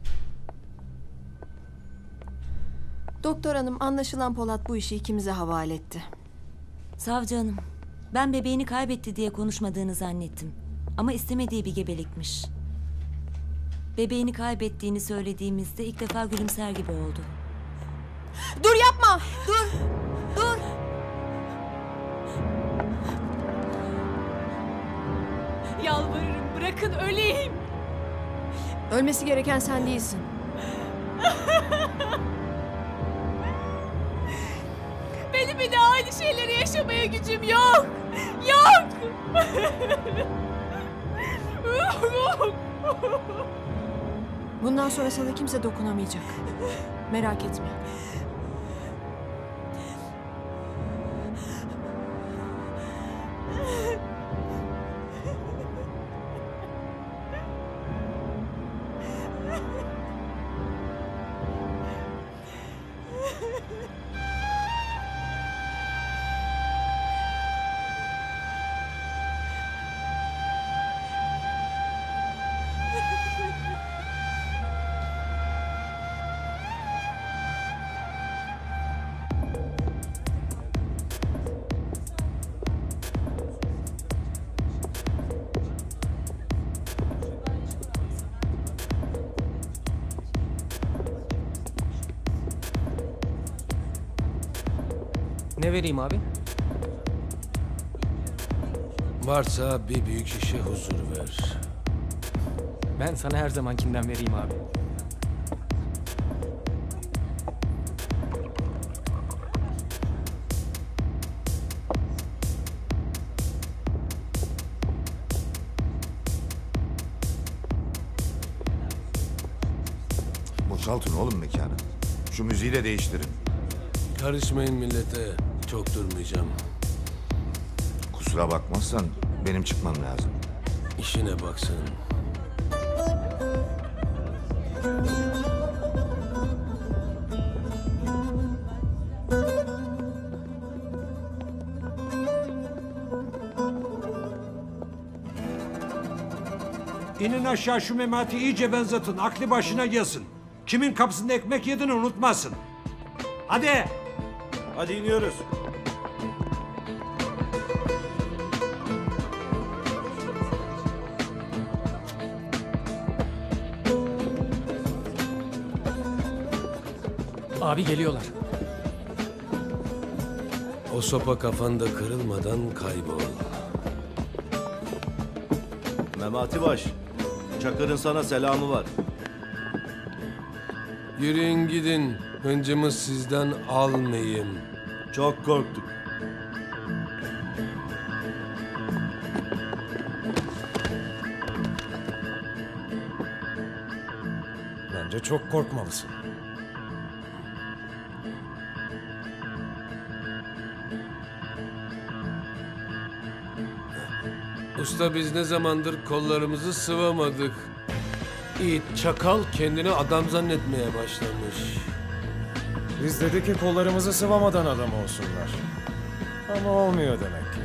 Doktor hanım anlaşılan Polat bu işi ikimize havale etti. Savcı hanım, ben bebeğini kaybetti diye konuşmadığını zannettim. Ama istemediği bir gebelikmiş. Bebeğini kaybettiğini söylediğimizde ilk defa gülümser gibi oldu. Dur yapma! Dur! Dur! Yalvarırım bırakın öleyim. Ölmesi gereken sen değilsin. Benim bir daha aynı şeyleri yaşamaya gücüm yok. Yok. Bundan sonra sana kimse dokunamayacak. Merak etme. Ne vereyim abi? Varsa bir büyük şişe huzur ver. Ben sana her zamankinden vereyim abi. Boşaltın oğlum mekanı. Şu müziği de değiştirin. Karışmayın millete. Çok durmayacağım. Kusura bakmazsan benim çıkmam lazım. İşine baksın. İnin aşağı şu Memati iyice benzetin. Aklı başına gelsin. Kimin kapısında ekmek yediğini unutmasın. Hadi. Hadi iniyoruz. Abi geliyorlar. O sopa kafanda kırılmadan kaybol. Memati Baş, Çakır'ın sana selamı var. Yürüyün gidin. Hıncımı sizden almayayım. Çok korktuk. Bence çok korkmalısın. Usta biz ne zamandır kollarımızı sıvamadık. İt çakal kendini adam zannetmeye başlamış. Biz dedik ki kollarımızı sıvamadan adam olsunlar. Ama olmuyor demek ki.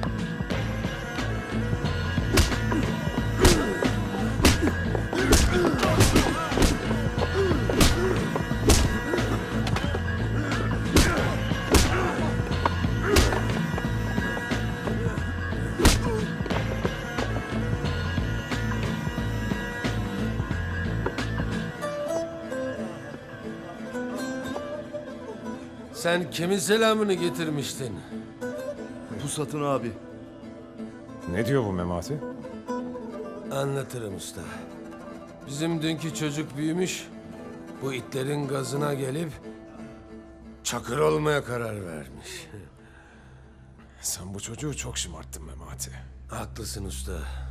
Sen kimin selamını getirmiştin? Pusat'ın abi. Ne diyor bu Memati? Anlatırım usta. Bizim dünkü çocuk büyümüş. Bu itlerin gazına gelip Çakır olmaya karar vermiş. Sen bu çocuğu çok şımarttın Memati. Haklısın usta.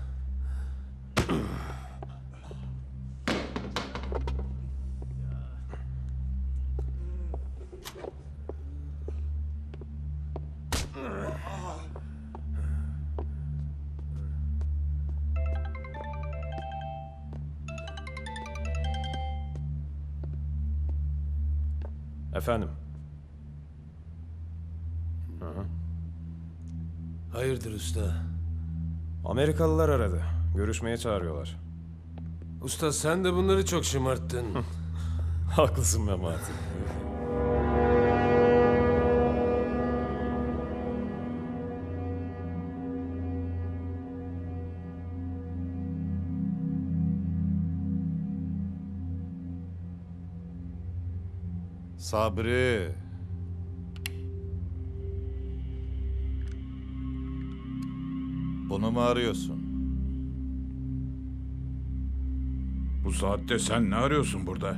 Efendim? Hı hı. Hayırdır usta? Amerikalılar aradı. Görüşmeye çağırıyorlar. Usta sen de bunları çok şımarttın. Haklısın Memati. Sabri. Bunu mu arıyorsun? Bu saatte sen ne arıyorsun burada?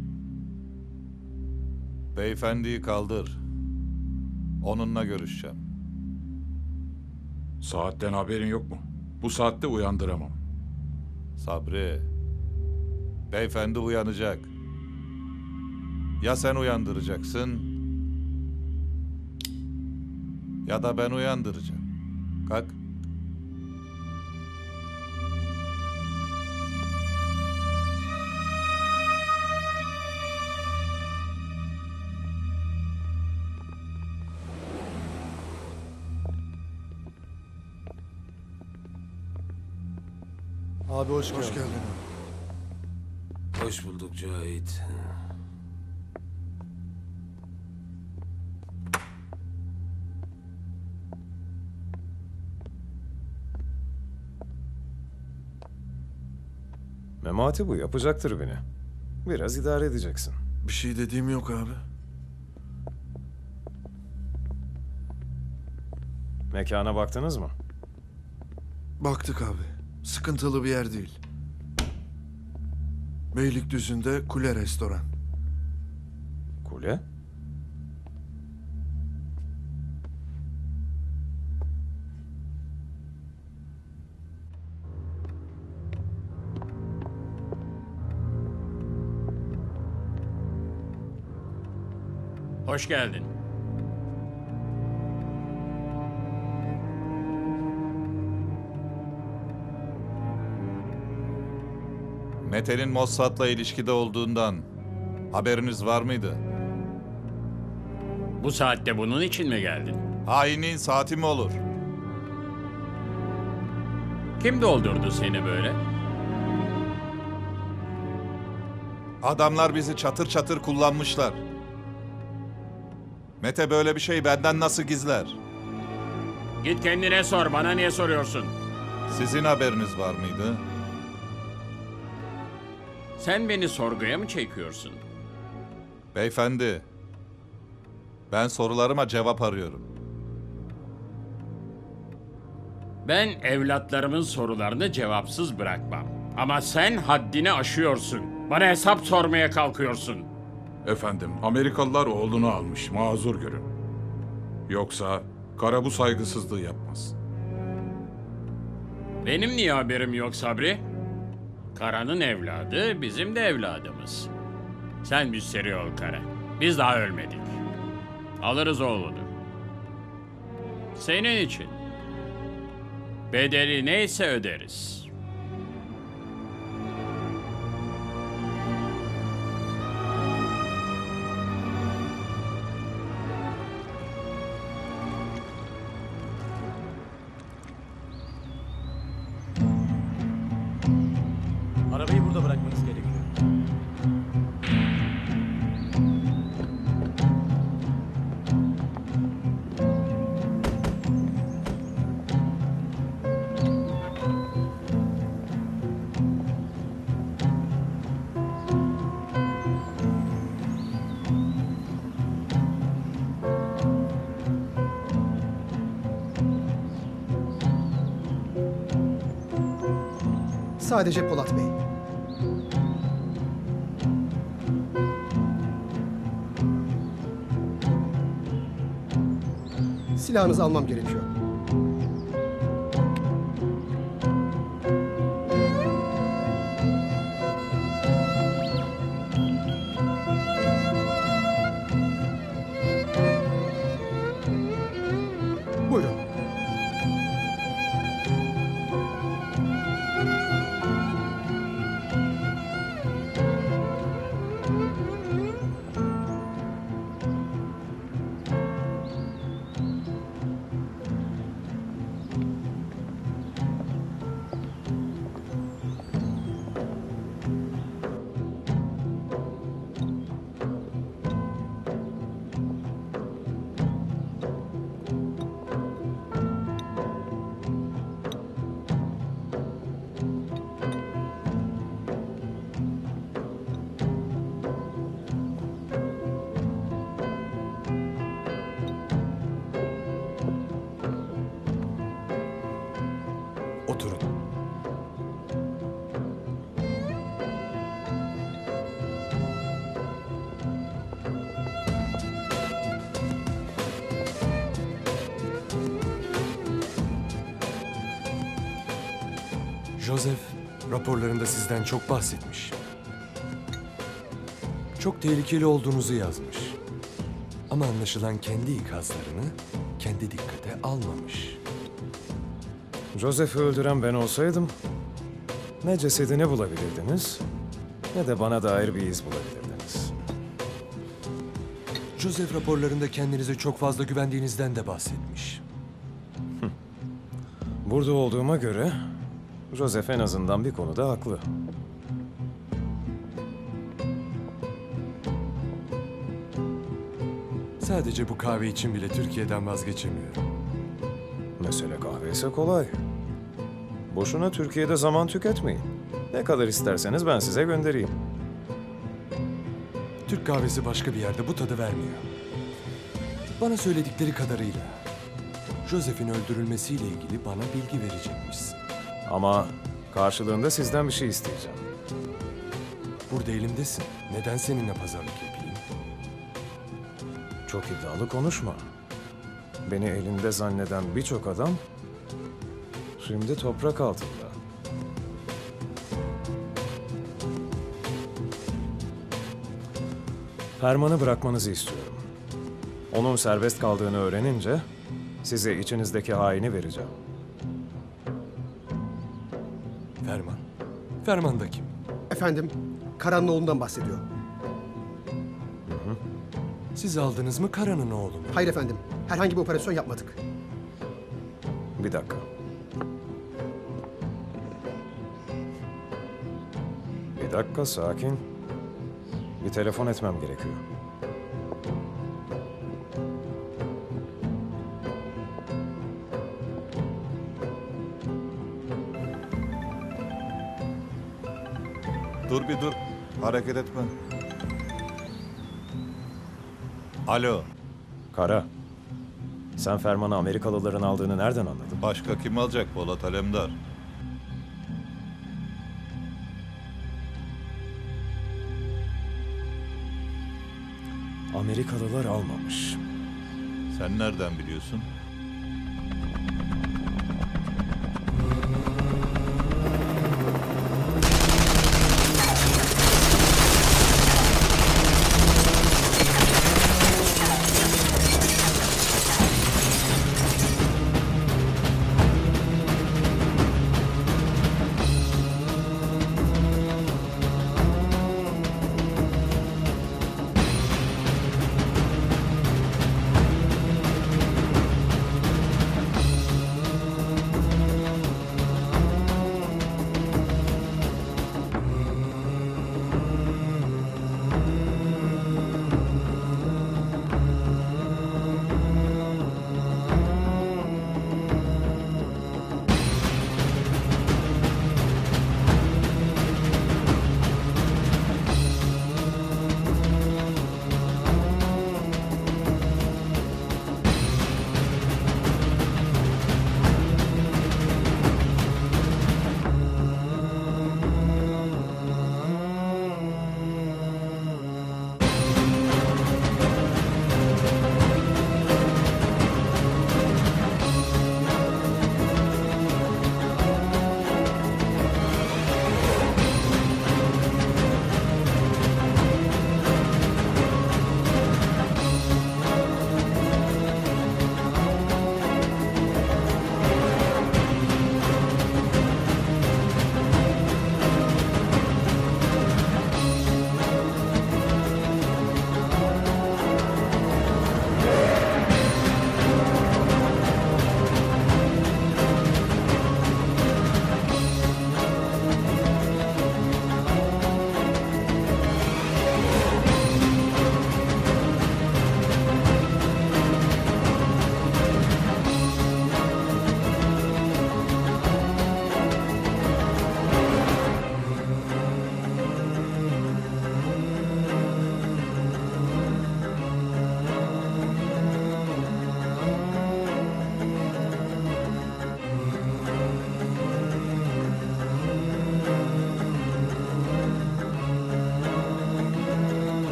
Beyefendiyi kaldır. Onunla görüşeceğim. Saatten haberin yok mu? Bu saatte uyandıramam. Sabri. Beyefendi uyanacak. Ya sen uyandıracaksın ya da ben uyandıracağım. Kalk. Abi hoş, Hoş geldin. Hoş bulduk Cahit. Memati bu yapacaktır beni. Biraz idare edeceksin. Bir şey dediğim yok abi. Mekana baktınız mı? Baktık abi. Sıkıntılı bir yer değil. Beylikdüzü'nde Kule Restoran. Kule? Hoş geldin. Mete'nin Mossad'la ilişkide olduğundan haberiniz var mıydı? Bu saatte bunun için mi geldin? Hainin saati mi olur? Kim doldurdu seni böyle? Adamlar bizi çatır çatır kullanmışlar. Mete böyle bir şey benden nasıl gizler? Git kendine sor, bana niye soruyorsun? Sizin haberiniz var mıydı? Sen beni sorguya mı çekiyorsun? Beyefendi, ben sorularıma cevap arıyorum. Ben evlatlarımın sorularını cevapsız bırakmam. Ama sen haddini aşıyorsun. Bana hesap sormaya kalkıyorsun. Efendim, Amerikalılar oğlunu almış, mazur görün. Yoksa Kara bu saygısızlığı yapmaz. Benim niye haberim yok Sabri? Kara'nın evladı bizim de evladımız. Sen müsterih ol Kara. Biz daha ölmedik. Alırız oğlunu. Senin için. Bedeli neyse öderiz. Arabayı burada bırakmanız gerekiyor. Sadece Polat Bey. Silahınızı almam gerekiyor. Buyurun. Oturun. Joseph raporlarında sizden çok bahsetmiş. Çok tehlikeli olduğunuzu yazmış. Ama anlaşılan kendi ikazlarını kendi dikkate almamış. Joseph'i öldüren ben olsaydım ne cesedini bulabilirdiniz ne de bana dair bir iz bulabilirdiniz. Joseph raporlarında kendinize çok fazla güvendiğinizden de bahsetmiş. Burada olduğuma göre Joseph en azından bir konuda haklı. Sadece bu kahve için bile Türkiye'den vazgeçemiyorum. Mesele kahve ise kolay. Boşuna Türkiye'de zaman tüketmeyin. Ne kadar isterseniz ben size göndereyim. Türk kahvesi başka bir yerde bu tadı vermiyor. Bana söyledikleri kadarıyla Joseph'in öldürülmesiyle ilgili bana bilgi verecekmişsin. Ama karşılığında sizden bir şey isteyeceğim. Burada elimdesin. Neden seninle pazarlık yapayım? Çok iddialı konuşma. Beni elinde zanneden birçok adam şimdi toprak altında. Ferman'ı bırakmanızı istiyorum. Onun serbest kaldığını öğrenince size içinizdeki haini vereceğim. Ferman? Ferman da kim? Efendim, Kara'nın oğlundan bahsediyor. Hı hı. Siz aldınız mı Kara'nın oğlunu? Hayır efendim, herhangi bir operasyon yapmadık. Bir dakika. Bir dakika, sakin. Bir telefon etmem gerekiyor. Dur bir dur. Hareket etme. Alo. Kara. Sen Ferman'ı Amerikalıların aldığını nereden anladın? Başka kim alacak Polat Alemdar? Amerikalılar almamış. Sen nereden biliyorsun?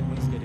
bırakmanız gerekiyor.